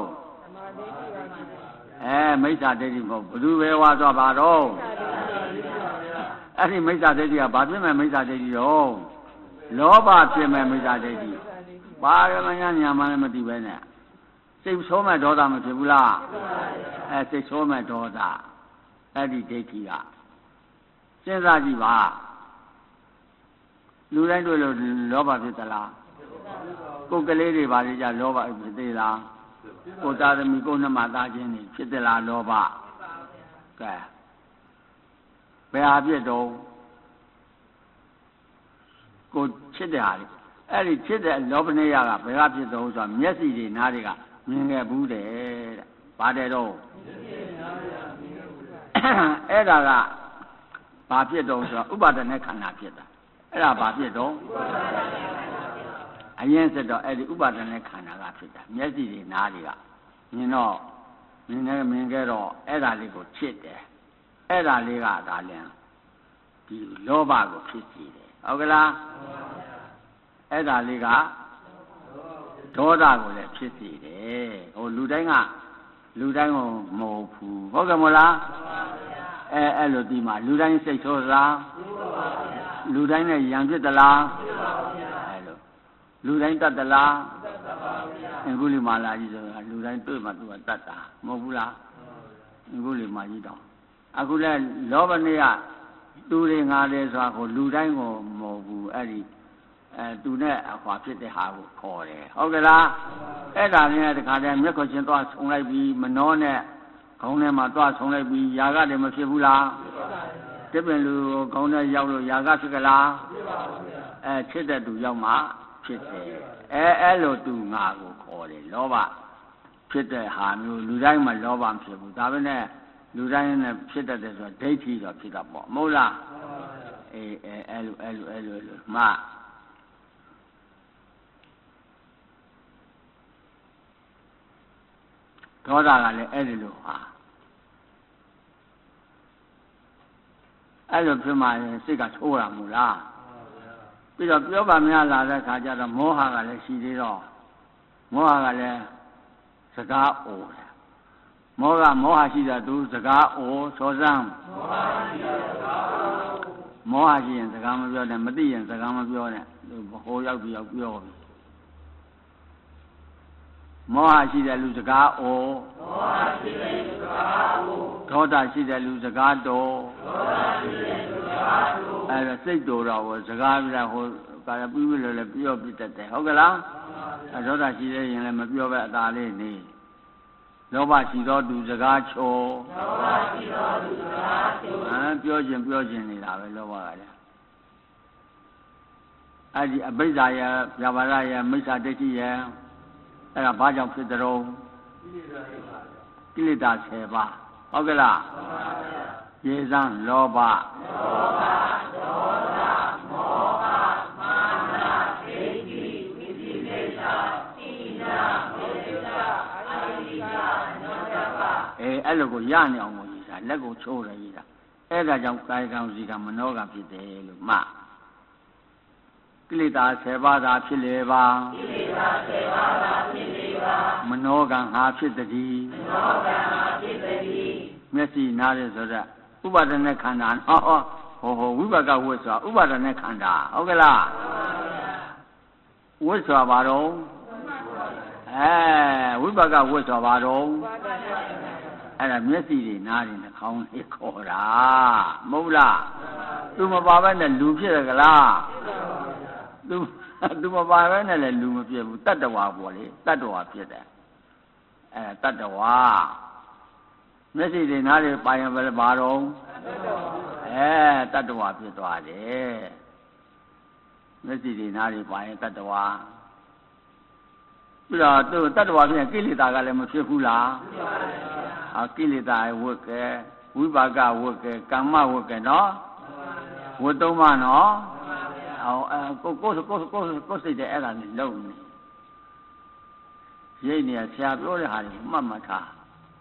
အဲမိစ္ဆာဒိဋ္ဌိမဟုတ်ဘဒုဘယ်ဝါဆိုပါတော့အဲ့ဒီမိစ္ဆာဒိဋ္ဌိကဘာဖြစ်မဲ့မိစ္ဆာဒိဋ္ဌိရောလောဘဖြစ်မဲ့မိစ္ဆာဒိဋ္ဌိဘာရမညာညာမှလည်းမသိပဲနဲ့စိတ်ဆိုးမဲ့ဒေါသမဖြစ်ဘူးလားအဲစိတ်ဆိုးမဲ့ဒေါသအဲ့ဒီဒိဋ္ဌိကစဉ်းစားကြည့်ပါလူတိုင်းတွေ့လို့လောဘဖြစ်သလားကိုယ်ကလေးတွေပါလေကြလောဘဖြစ်သေးလားကိုယ်သားသမီးကိုယ်နှမသားချင်းတွေဖြစ်သလားလောဘကဲဘယ်ဟာဖြစ်တော့ကိုချစ်တဲ့ဟာလေအဲ့ဒီချစ်တဲ့လောဘနေရကဘယ်ကဖြစ်တော့ဆိုတော့မျက်စိတွေနားတွေကမြင်ခဲ့ဘူးတဲ့တဲ့ပါတယ်တော့အဲ့ဒါကဘာဖြစ်တော့ဆိုတော့ဥပါဒณะခန္ဓာဖြစ်တာအဲ့ဒါဘာဖြစ်တော့အရင်စတော့အဲ့ဒီဥပါဒณะခန္ဓာကဖြစ်တာမျက်စိတွေနားတွေကမြင်တော့မြင်နေမြင်ခဲ့တော့အဲ့ဒါလေးကိုချစ်တယ်အဲ့ဒါလေးကဒါလည်းဒီလောဘကိုဖြစ်စီတယ်ဟုတ်ကလားအဲ့ဒါလေးကဒေါသကိုလည်းဖြစ်စီတယ်ဟိုလူတိုင်းကလူတိုင်းကိုမဟုတ်ဘူးဟုတ်ကဲ့မလားအဲအဲ့လိုဒီမှာလူတိုင်းစိတ်ဆိုးသလားလူတိုင်းနဲ့ရံဖြစ်သလားအဲ့လိုလူတိုင်းတတ်သလားအခုလိမာလာကြီးဆိုတာလူတိုင်းတွေ့မှသူကတတ်တာမဟုတ်ဘူးလားအခုလိမာကြီးတော့အခုလဲလောဘနေကသူတွေငါတယ်ဆိုတာကိုလူတိုင်းကိုမဟုတ်ဘူးအဲ့ဒီအဲသူနဲ့အခွာဖြစ်တဲ့ဟာကိုခေါ်တယ်ဟုတ်ကဲ့လားအဲ့ဒါနဲ့တခါတည်းမျက်ခွချင်းသွားဆုံလိုက်ပြီးမနှောနဲ့ခေါင်းထဲမှာသွားဆုံလိုက်ပြီးຢာကတည်းမဖြစ်ဘူးလားဖြစ်ပါဘူးတပင်လူခေါင်းထဲရောက်လို့ຢာကဖြစ်ကြလားဖြစ်ပါဘူးအဲဖြစ်တဲ့သူရောက်မှဖြစ်တယ်အဲအဲ့လိုသူငါကိုခေါ်တယ်လောဘဖြစ်တဲ့ဟာမျိုးလူတိုင်းမှာလောဘမဖြစ်ဘူးဒါပဲနဲ့လူတိုင်းနဲ့ဖြစ်တတ်တယ်ဆိုတော့ဒိဋ္ဌိတော့ဖြစ်တာပေါ့မဟုတ်လားအေးအဲအဲ့လိုအဲ့လိုအဲ့လိုလို့မှဒေါသကလည်းအဲ့ဒီလိုဟာအဲ့လိုဖြစ်မှစိတ်ကထိုးရမို့လားပြီးတော့ပြောပါများလာတဲ့ခါကျတော့မောဟကလည်းရှိသေးတော့မောဟကလည်းစကားအိုတယ်မောဟမောဟရှိတာသူစကားအိုစောစမ်းမောဟရှိတာစကားအိုမောဟရှိရင်စကားမပြောနဲ့မသိရင်စကားမပြောနဲ့သူဟိုရောက်ပြီးရောက်ပြောပြီမောဟရှိတဲ့လူစကားအိုမောဟရှိတဲ့လူစကားအိုဒေါသရှိတဲ့လူစကားတော်ဒေါသရှိတဲ့လူစကားတော်အဲ့ဒါစိတ်တော်တော့စကားပြဟိုကာရပြီးပြီလို့လည်းပြောပြတတ်တယ်ဟုတ်ကလားအဲဒေါသရှိတဲ့ရင်လည်းမပြောပဲအသာလေးနေလောဘရှိသောသူစကားချောလောဘရှိသောသူစကားချောအဲပြောခြင်းပြောခြင်းနေတာပဲလောဘကလည်းအဲ့ဒီအဘိဓါယဗျာပါဒယမိစ္ဆာဒိဋ္ဌိယအဲ့ဒါဘာကြောင့်ဖြစ်တဲ့တော့ကိလေသာဆယ်ပါးဟုတ်ကဲ့လားရေစံလောဘလောဘဒေါသမောဟမာနဒိဋ္ဌိဝိသိကိစ္စဣနာမေတ္တာအတိကနောတပအဲအဲ့လိုကိုရနေအောင်ကိုကြီးတာလက်ကိုချိုးရကြီးတာအဲ့ဒါကြောင့်ကာယကံစီကမနောကဖြစ်တယ်လို့မှကိလေသာဆယ်ပါးသာဖြစ်လေပါကိလေသာဆယ်ပါးသာဖြစ်လေပါမနောကံဟာဖြစ်တည်းမနောကံဟာဖြစ်တည်းမျက်စိနားရဲဆိုတော့ဥပါဒณะခန္ဓာဟောဟောဟောဝိပါကဝိဆိုတာဥပါဒณะခန္ဓာဟုတ်ကဲ့လားဝိဆိုတာဘာတော့အဲဝိပါကဝိဆိုတာဘာတော့အဲ့ဒါမျက်စိတွေနားတွေနှာခေါင်းလေးခေါ်တာမဟုတ်လားသူမပါဘဲနဲ့လူဖြစ်ရကလားသူသူမပါဘဲနဲ့လည်းလူမဖြစ်ဘူးတတ္တဝါပေါ့လေတတ္တဝါဖြစ်တယ်အဲတတ္တဝါမျက်စိတွေနားတွေပါရင်ဘယ်လိုပါတော့အဲတတ္တဝါဖြစ်သွားတယ်မျက်စိတွေနားတွေပါရင်တတ္တဝါပြီးတော့သူတတ္တဝါဖြစ်ရင်ကိလေသာကလည်းမဖြစ်ဘူးလားဖြစ်ပါဘူးဗျာအာကိလေသာဝတ်ကဲဝိပါကဝတ်ကဲကမ္မဝတ်ကဲနော်ဝတ်သုံးပါနော်အောင်အဲကိုကိုကိုကိုကိုစိတ်တဲ့အဲ့ဒါနဲ့လုံနေရိတ်နေဆရာပြောတဲ့ဟာတွေမှတ်မှတ်ထား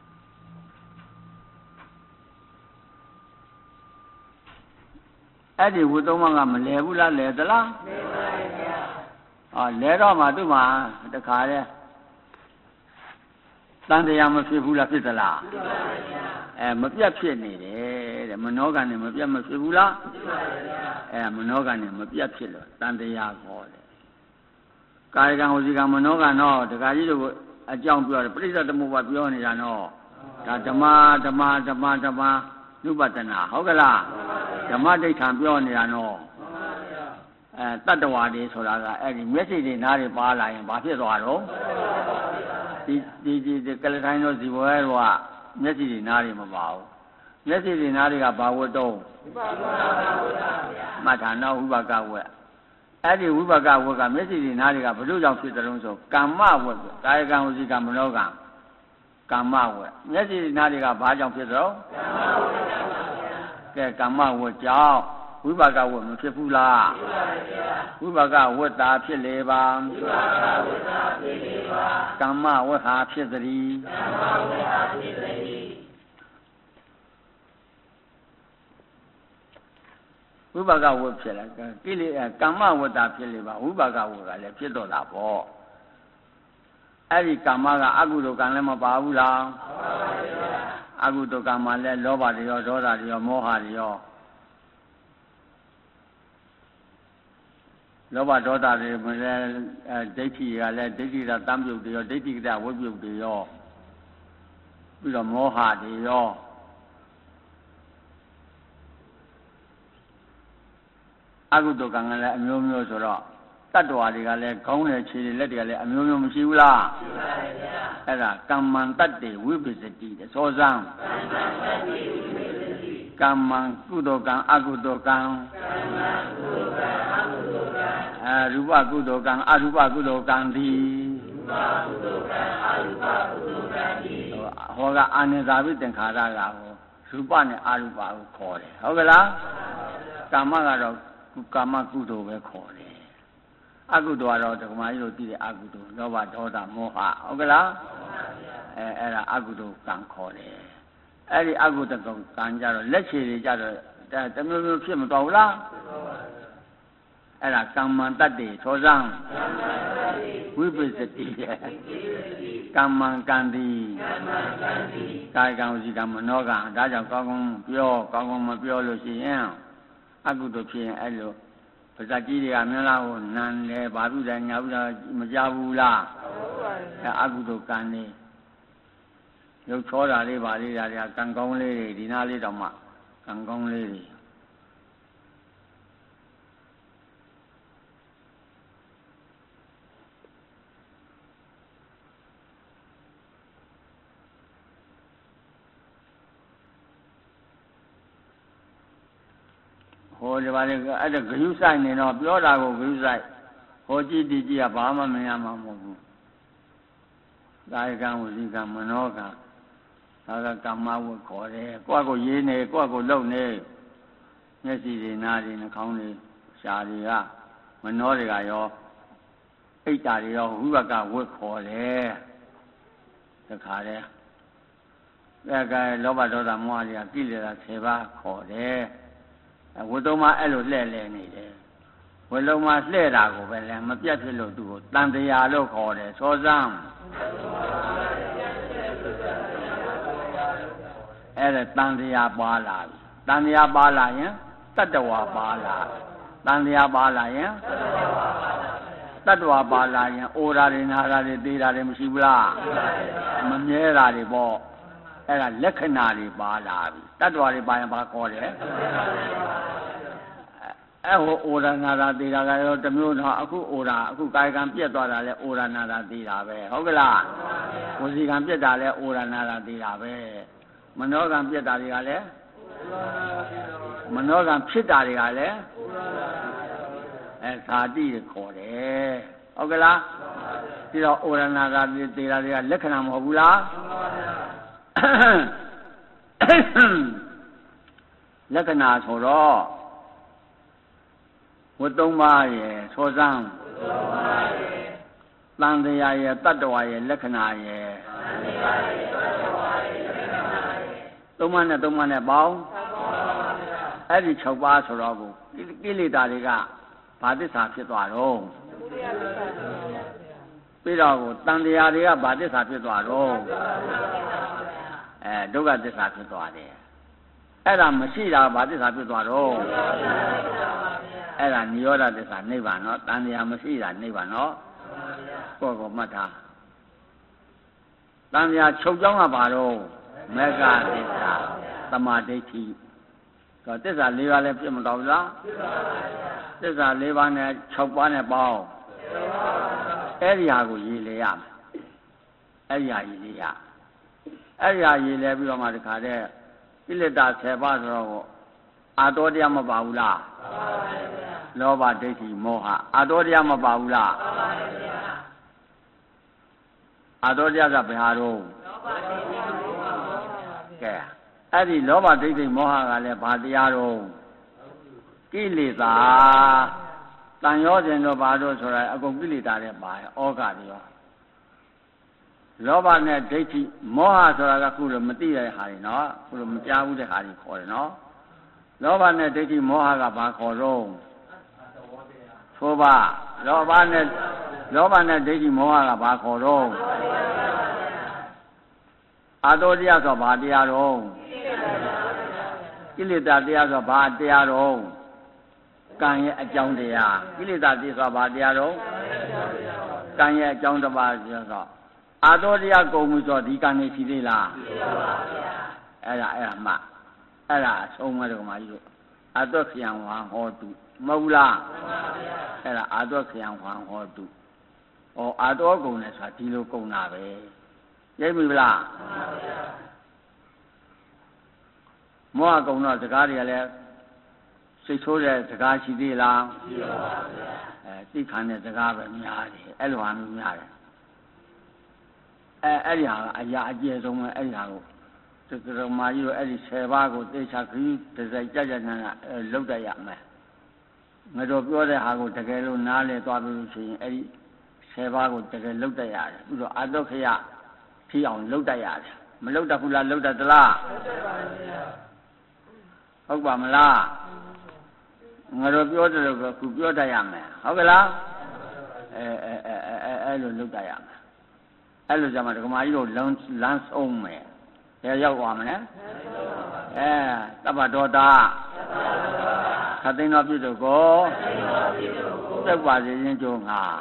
အဲ့ဒီဝတ်သုံးပါကမလဲဘူးလားလဲသလားလဲပါဗျာအော်လဲတော့မှသူ့မှာတခါလဲတန်တရားမဖြစ်ဘူးလားဖြစ်သလားဖြစ်ပါဗျာအဲမပြတ်ဖြစ်နေတယ်တဲ့မနောကနဲ့မပြတ်မဖြစ်ဘူးလားဖြစ်ပါဗျာအဲမနောကနဲ့မပြတ်ဖြစ်လို့တန်တရားခေါ်တယ်ကာယကံဝစီကံမနောကံတော့တခါကြီးတို့အကြောင်းပြောတယ်ပရိစ္ဆေသမုပ္ပါပြောနေတာတော့ဒါဓမ္မဓမ္မဓမ္မဓမ္မနုပတနာဟုတ်ကလားဓမ္မဒိဋ္ဌံပြောနေတာနော်အဲတတ္တဝါတွေဆိုတာကအဲ့ဒီမျက်စိတွေနားတွေပါလာရင်ဘာဖြစ်သွားတော့ဒီဒီဒီကလထိုင်းတို့ဇီဝဲတို့ကမျက်စိတွေနားတွေမပါဘူးမျက်စိတွေနားတွေကဘာဝတ်တော့ဝိပါကဝတ်မှတ်တာနော်ဝိပါကဝတ်အဲ့ဒီဝိပါကဝတ်ကမျက်စိတွေနားတွေကဘု து ကြောင့်ဖြစ်တယ်လို့ဆိုကမ္မဝတ်ကာယကံဝစီကံမနောကံကမ္မဝတ်မျက်စိတွေနားတွေကဘာကြောင့်ဖြစ်တော့ကဲကမ္မဝတ်ကြောင့်ဝိပါကဝတ်မဖြစ်ဘူးလားဝိပါကဝတ်တာဖြစ်လေပါကမ္မဝတ်ဟာဖြစ်သည်ဝိပါကဝတ်ဖြစ်လာကိလေသာကမ္မဝတ်တာဖြစ်လေပါဝိပါကဝတ်ကလည်းဖြစ်တော့တာပေါ့အဲ့ဒီကမ္မကအကုသိုလ်ကံလည်းမပါဘူးလားအကုသိုလ်ကံမှာလည်းလောဘတွေရောဒေါသတွေရောမောဟတွေရောလောဘဒေါသတွေမလဲဒိဋ္ဌိကလည်းဒိဋ္ဌိကတမ်းပြုတ်တွေရောဒိဋ္ဌိကဝိပြုတ်တွေရောပြီးတော့မောဟတွေရောအကုသိုလ်ကံကလည်းအမျိုးမျိုးဆိုတော့တတ္တဝါတွေကလည်းခေါင်းနဲ့ခြေတွေလက်တွေကလည်းအမျိုးမျိုးမရှိဘူးလားရှိပါရဲ့ဗျာအဲ့ဒါကမ္မံတတ္တေဝိပစ္စတိတဲ့သောဇံကမ္မံကုသိုလ်ကံအကုသိုလ်ကံကမ္မံကုသိုလ်ကံအကုသိုလ်ကံအဲရူပကုသိုလ်ကံအရူပကုသိုလ်ကံသည်ရူပကုသိုလ်ကံအရူပကုသိုလ်ကံသည်ဟောကအာနိသာဝိသင်္ခါရကဟောရူပနဲ့အရူပကိုခေါ်တယ်ဟုတ်ကလားကမ္မကတော့ကာမကုသိုလ်ပဲခေါ်တယ်အကုသိုလ်ကတော့ဓမ္မကြီးတို့သိတဲ့အကုသိုလ်လောဘဒေါသမောဟဟုတ်ကလားအဲအဲ့ဒါအကုသိုလ်ကံခေါ်တယ်အဲ့ဒီအကုသိုလ်ကံကြတော့လက်ခြေတွေကြတော့တမျိုးမျိုးဖြစ်မတော်ဘူးလားအဲ့ဒါကမ္မံတတ္တေသောဇံဝိပစ္စတိကမ္မံကံတိကာယကံဝစီကံမနောကံဒါကြောင့်ကောင်းကောင်းပြောကောင်းကောင်းမပြောလို့ရှိရင်အကုသိုလ်ဖြစ်ရင်အဲ့လိုပါဇက်ကြီးတွေကမင်းလားကိုနန်းတယ်ဘာပြုတယ်ညာပြုတယ်မကြဘူးလားအဲအကုသိုလ်ကံနေရုပ်ချောတာလေးပါလေးဒါတွေကကံကောင်းလေးတွေဒီနာလေးတော့မှကံကောင်းလေးတွေဟိုဒီပါလေအဲ့ဒါဂယုဆိုင်နေတော့ပြောတာကိုဂယုဆိုင်ဟိုကြည့်ဒီကြည့်ကဘာမှမရမှာမဟုတ်ဘူးကာယကံဝစီကံမနောကံဒါကကမ္မဝတ်ခေါ်တယ်ကိုယ့်ကိုရေးနေကိုယ့်ကိုလှုပ်နေမျက်စိတွေနားတွေနှာခေါင်းတွေရှားတွေကမနှောတွေကရောအိတ်တာတွေရောဝိဘကဝတ်ခေါ်တယ်တခါလေအဲကလောဘဒေါသမောဟတွေကကိလေသာဆယ်ပါးခေါ်တယ်ဝတ်သုံးပါအဲ့လိုလှဲ့လဲနေတယ်ဝတ်လုံးမှာလှဲ့တာကိုပဲလဲမပြတ်ဖြစ်လို့သူ့ကိုတန်တရားလို့ခေါ်တယ်သောဇံအဲ့ဒါတန်တရားပါလာပြီတန်တရားပါလာရင်တတ္တဝါပါလာတန်တရားပါလာရင်တတ္တဝါပါလာရင်အိုရာတွေနာရာတွေသေးတာတွေမရှိဘူးလားမမြဲတာတွေပေါ့အဲ့ဒါလက္ခဏာတွေပါလာပြီတတ္တဝါတွေပါရင်ဘာခေါ်တယ်အဲ့ဟိုအိုရာနာရာသေးတာကရောတစ်မျိုးတော့အခုအိုရာအခုကာယကံပြက်သွားတာလဲအိုရာနာရာသေးတာပဲဟုတ်ကလားဝစီကံပြက်တာလဲအိုရာနာရာသေးတာပဲမနောကံပြတ်တာတွေကလည်းမနောကံဖြစ်တာတွေကလည်းအဲဇာတိခေါ်တယ်ဟုတ်ကလားပြီးတော့ဩရဏသာတိတေရာတွေကလက္ခဏာမဟုတ်ဘူးလားလက္ခဏာဆိုတော့ဝတ်သုံးပါးရဲ့သောစံတန်တရားရဲ့တတ္တဝါရဲ့လက္ခဏာရဲ့သုံးပါးနဲ့သုံးပါးနဲ့ပေါင်းအဲ့ဒီ၆ပါးဆိုတော့ကိုကိလေသာတွေကဘာသစ္စာဖြစ်သွားတော့ပြီးတော့ကိုတန်တရားတွေကဘာသစ္စာဖြစ်သွားတော့အဲဒုက္ခသစ္စာဖြစ်သွားတယ်အဲ့ဒါမရှိတာဘာသစ္စာဖြစ်သွားတော့အဲ့ဒါနိရောဓသစ္စာနိဗ္ဗာန်နော်တန်တရားမရှိတာနိဗ္ဗာန်နော်ကိုယ်ကိုမှတ်ထားတန်တရားချုပ်ကြောင်းကဘာတော့မေဃသစ္စာသမာဓိဋ္ဌိတော့သစ္စာ၄ပါးလည်းပြည့်မတော်ဘူးလားသစ္စာ၄ပါးနဲ့၆ပါးနဲ့ပေါင်းအဲ့ဒီဟာကိုရည်လေရမယ်အဲ့ဒီဟာရည်လေရအဲ့ဒီဟာရည်လေပြီးတော့မှဒီခါတဲ့ကိလေသာ၁၀ပါးဆိုတော့အာတောတရားမပါဘူးလားလောဘဒိဋ္ဌိမောဟအာတောတရားမပါဘူးလားအာတောတရားကဘယ်ဟာတော့ကဲအဲ့ဒီလောဘဒိဋ္ဌိမောဟကလည်းဘာတရားတော့ကိလေသာတန်ရောစဉ်တော့ဘာလို့ဆိုတာအကုန်ကိလေသာတွေပါဩဃတွေရောလောဘနဲ့ဒိဋ္ဌိမောဟဆိုတာကခုလိုမသိတဲ့ဟာတွေနော်ခုလိုမကြားဘူးတဲ့ဟာတွေခေါ်တယ်နော်လောဘနဲ့ဒိဋ္ဌိမောဟကဘာခေါ်တော့ဆိုပါလောဘနဲ့လောဘနဲ့ဒိဋ္ဌိမောဟကဘာခေါ်တော့အာတောတရားဆိုဘာတရားတော့ကိလေသာတရားဆိုဘာတရားတော့ကံရဲ့အကြောင်းတရားကိလေသာတရားဆိုဘာတရားတော့ကံရဲ့အကြောင်းတစ်ပါးဆိုတော့အာတောတရားကုန်ပြီဆိုဒီကံနေရှိသေးလားရှိပါဗျာအဲ့ဒါအဲ့ဒါမှအဲ့ဒါအဆုံးမတော်မှာကြီးတို့အာတောခယံဝံဟောတုမဟုတ်ဘူးလားမှန်ပါဗျာအဲ့ဒါအာတောခယံဝံဟောတုဩအာတောကုန်တယ်ဆိုတာဒီလိုကုန်တာပဲရိပ်ပြီလားမှန်ပါဗျာမောဟကုန်တော့စကားတွေကလည်းစိတ်ဆိုးတဲ့စကားရှိသေးလားရှိပါဗျာအဲသိခံတဲ့စကားပဲများတယ်အဲ့လိုဟာမျိုးများတယ်အဲအဲ့ဒီဟာကအရာအကျယ်ဆုံးပဲအဲ့ဒီဟာကိုသက္ကရမကြီးတို့အဲ့ဒီ၁၀ပါးကိုသေချာခရီးတစ်စိုက်ကြကြနာနာလောက်တတ်ရမယ်ငါတို့ပြောတဲ့ဟာကိုတကယ်လို့နားလည်သွားပြီလို့ရှိရင်အဲ့ဒီ၁၀ပါးကိုတကယ်လောက်တတ်ရတယ်ပြီးတော့အာတုခယဖြီးအောင်လောက်တတ်ရတယ်မလောက်တတ်ဘူးလားလောက်တတ်သလားလောက်တတ်ပါဗျာဟုတ်ပါမလားငါတို့ပြောတယ်လို့ခုပြောတတ်ရမယ်ဟုတ်ကလားအဲအဲအဲအဲအဲ့လိုလောက်တတ်ရမယ်အဲ့လိုကြမှာဒကမာကြီးတို့လမ်းလမ်းဆုံးမယ်ဘယ်ရောက်သွားမလဲအဲတပ္ပဒေါတာခသိန်းတော်ပြုတို့ကိုသက်ပါစေခြင်းကြိုးငါ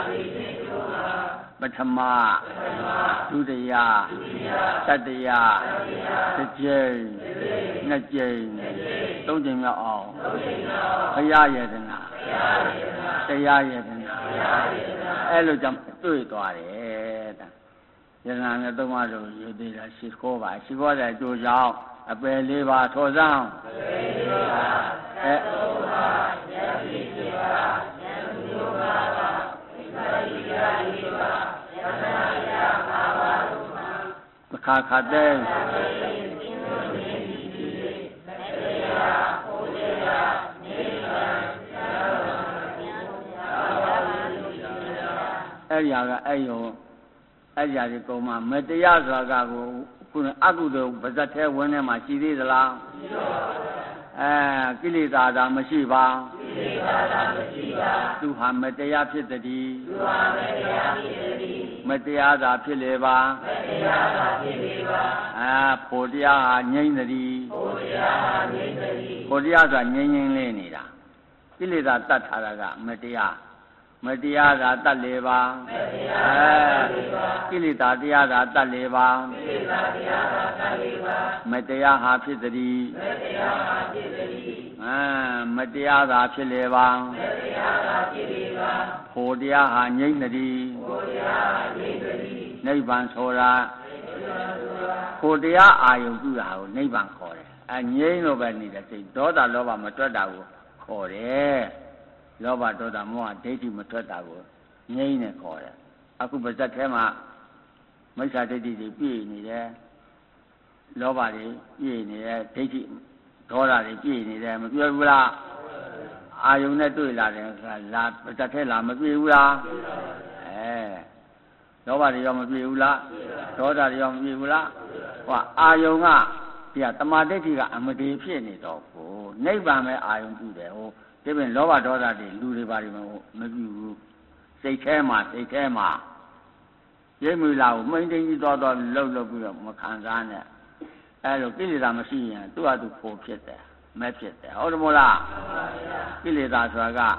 ပထမဒုတိယတတိယတစ်ကြိမ်နှစ်ကြိမ်သုံးကြိမ်မြောက်အောင်ဘုရားယေတနာတရားယေတနာအဲ့လိုကြောင့်တွေ့သွားတယ်တဲ့ယန္နာနဲ့သုံးပါးလို့ယူသေးတာရှိခိုးပါရှိခိုးတဲ့အကျိုးကြောင့်အပယ်လေးပါထောစမ်းအပယ်လေးပါအဲသုံးပါးယန္တိလေးပါယန္တုယောပါပါဣသရိယလေးပါယန္နာယပါပါတို့မှာမခါခတ်တဲ့အဲ့ဒီဟာကအဲ့ယုံအဲ့ကြဒီပုံမှာမတရားဆိုတာကကိုခုအကုသိုလ်ပါဇတ်ထဲဝင်ထဲမှာရှိသေးသလားရှိပါဘူးအဲကိလေသာသာမရှိပါကိလေသာသာမရှိပါသူဟာမတရားဖြစ်သည်သူဟာမတရားဖြစ်သည်မတရားသာဖြစ်လေပါမတရားသာဖြစ်လေပါအာဖို့တရားဟာငြိမ့်သည်ဖို့တရားဟာငြိမ့်သည်ဖို့တရားဆိုတာငြိမ့်ငြိမ့်လေးနေတာကိလေသာတတ်ထားတာကမတရားမတရားသာတတ်လေပါမတရားသာတတ်လေပါကိလေသာတရားသာတတ်လေပါကိလေသာတရားသာတတ်လေပါမတရားဟာဖြစ်သည်မတရားဟာဖြစ်သည်အာမတရားသာဖြစ်လေပါမတရားသာဖြစ်လေပါဖို့တရားဟာငြိမ့်သည်ဖို့တရားဟာငြိမ့်သည်နိဗ္ဗာန်ဆိုတာနိဗ္ဗာန်ဆိုတာကိုတရားအာယုံပြုတာကိုနိဗ္ဗာန်ခေါ်တယ်အငြိမ်းလို့ပဲနေတဲ့စိတ်ဒေါသလောဘမထွက်တာကိုခေါ်တယ်လောဘဒေါသမောဟဒိဋ္ဌိမထွက်တာကိုငြိမ်းနဲ့ခေါ်တယ်အခုပါဇက်ထဲမှာမိစ္ဆာဒိဋ္ဌိတွေပြည့်နေတယ်လောဘတွေပြည့်နေတယ်ဒိဋ္ဌိဒေါသတွေပြည့်နေတယ်မပြည့်ဘူးလားအာယုံနဲ့တွေ့လာတယ်ဆိုတာလာပါဇက်ထဲလာမပြည့်ဘူးလားအဲလောဘတွေရောမပြည့်ဘူးလားဒေါသတွေရောမပြည့်ဘူးလားဟောအာယုံကဒီကတမာဒိဋ္ဌိကအမတည်ဖြစ်နေတော့ကိုနိဗ္ဗာန်ပဲအာယုံပြုတယ်ဟိုဒီပြင်လောဘဒေါသတွေလူတွေပါတွေမမပြုဘူးစိတ်ထဲမှာစိတ်ထဲမှာရိပ်မူလာကိုမိန်သိကြီးသွားသွားလှုပ်လှုပ်ပြီးတော့မခံစားနဲ့အဲလိုကိလေသာမရှိရင်သူ့ဟာသူဖို့ဖြစ်တယ်မဲ့ဖြစ်တယ်ဟုတ်တယ်မို့လားကိလေသာဆိုတာက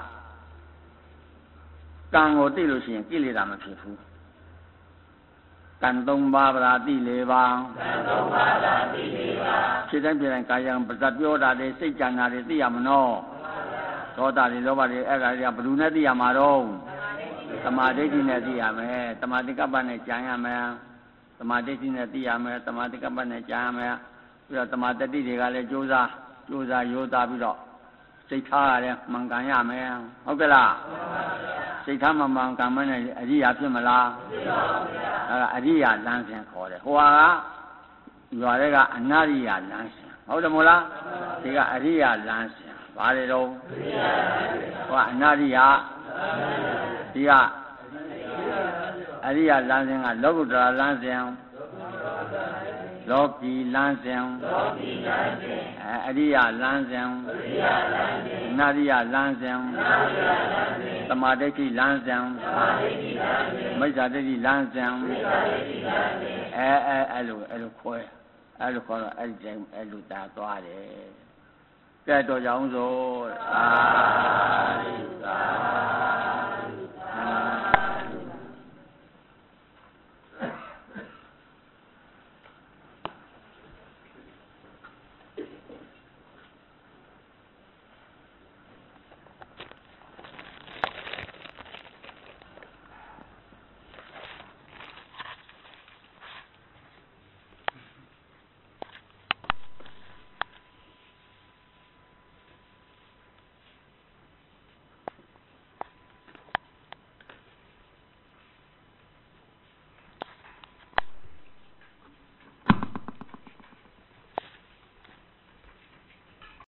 ကံကိုသိလို့ရှိရင်ကိလေသာမဖြစ်ဘူးကံသုံးပါးပရာတိလေးပါးကံသုံးပါးပရာတိလေးပါးဖြစ်တိုင်းဖြစ်တိုင်းကာယံပဇတ်ပြောတာတွေစိတ်ကြံတာတွေသိရမနော်ဒေါသတွေလောဘတွေအဲ့ဒါတွေကဘယ်သူနဲ့သိရမှာတော့သမာဓိဋ္ဌိနဲ့သိရမယ်သမာဓိကပ္ပနဲ့ကြံရမယ်သမာဓိဋ္ဌိနဲ့သိရမယ်သမာဓိကပ္ပနဲ့ကြံရမယ်ပြီးတော့သမာတတိတွေကလည်းကြိုးစားကြိုးစားရိုးသားပြီးတော့စိတ်ထားရတယ်မှန်ကန်ရမယ်ဟုတ်ကဲ့လားစိတ်ထားမှမှန်ကန်မနဲ့အရိယာဖြစ်မလားဖြစ်ပါဘူးဗျာအဲ့ဒါအရိယာလမ်းစဉ်ခေါ်တယ်ဟိုဟာကရွာတွေကအနာရိယာလမ်းစဉ်ဟုတ်တယ်မို့လားဒီကအရိယာလမ်းစဉ်ဘာတွေတော့ဟိုကအနာရိယာဒီကအရိယာလမ်းစဉ်ကလောကုတ္တရာလမ်းစဉ်လောကီလမ်းစဉ်လောကီလမ်းစဉ်အရိယာလမ်းစဉ်အရိယာလမ်းစဉ်နာရိယာလမ်းစဉ်နာရိယာလမ်းစဉ်သမာဓိဋ္ဌိလမ်းစဉ်သမာဓိဋ္ဌိလမ်းစဉ်မိစ္ဆာဒိဋ္ဌိလမ်းစဉ်မိစ္ဆာဒိဋ္ဌိလမ်းစဉ်အဲအဲအဲ့လိုအဲ့လိုခွဲအဲ့လိုခေါ်တော့အဲ့ဒီအဲ့လိုတာသွားတယ်ကဲတော့ကြောင်းဆိုအာ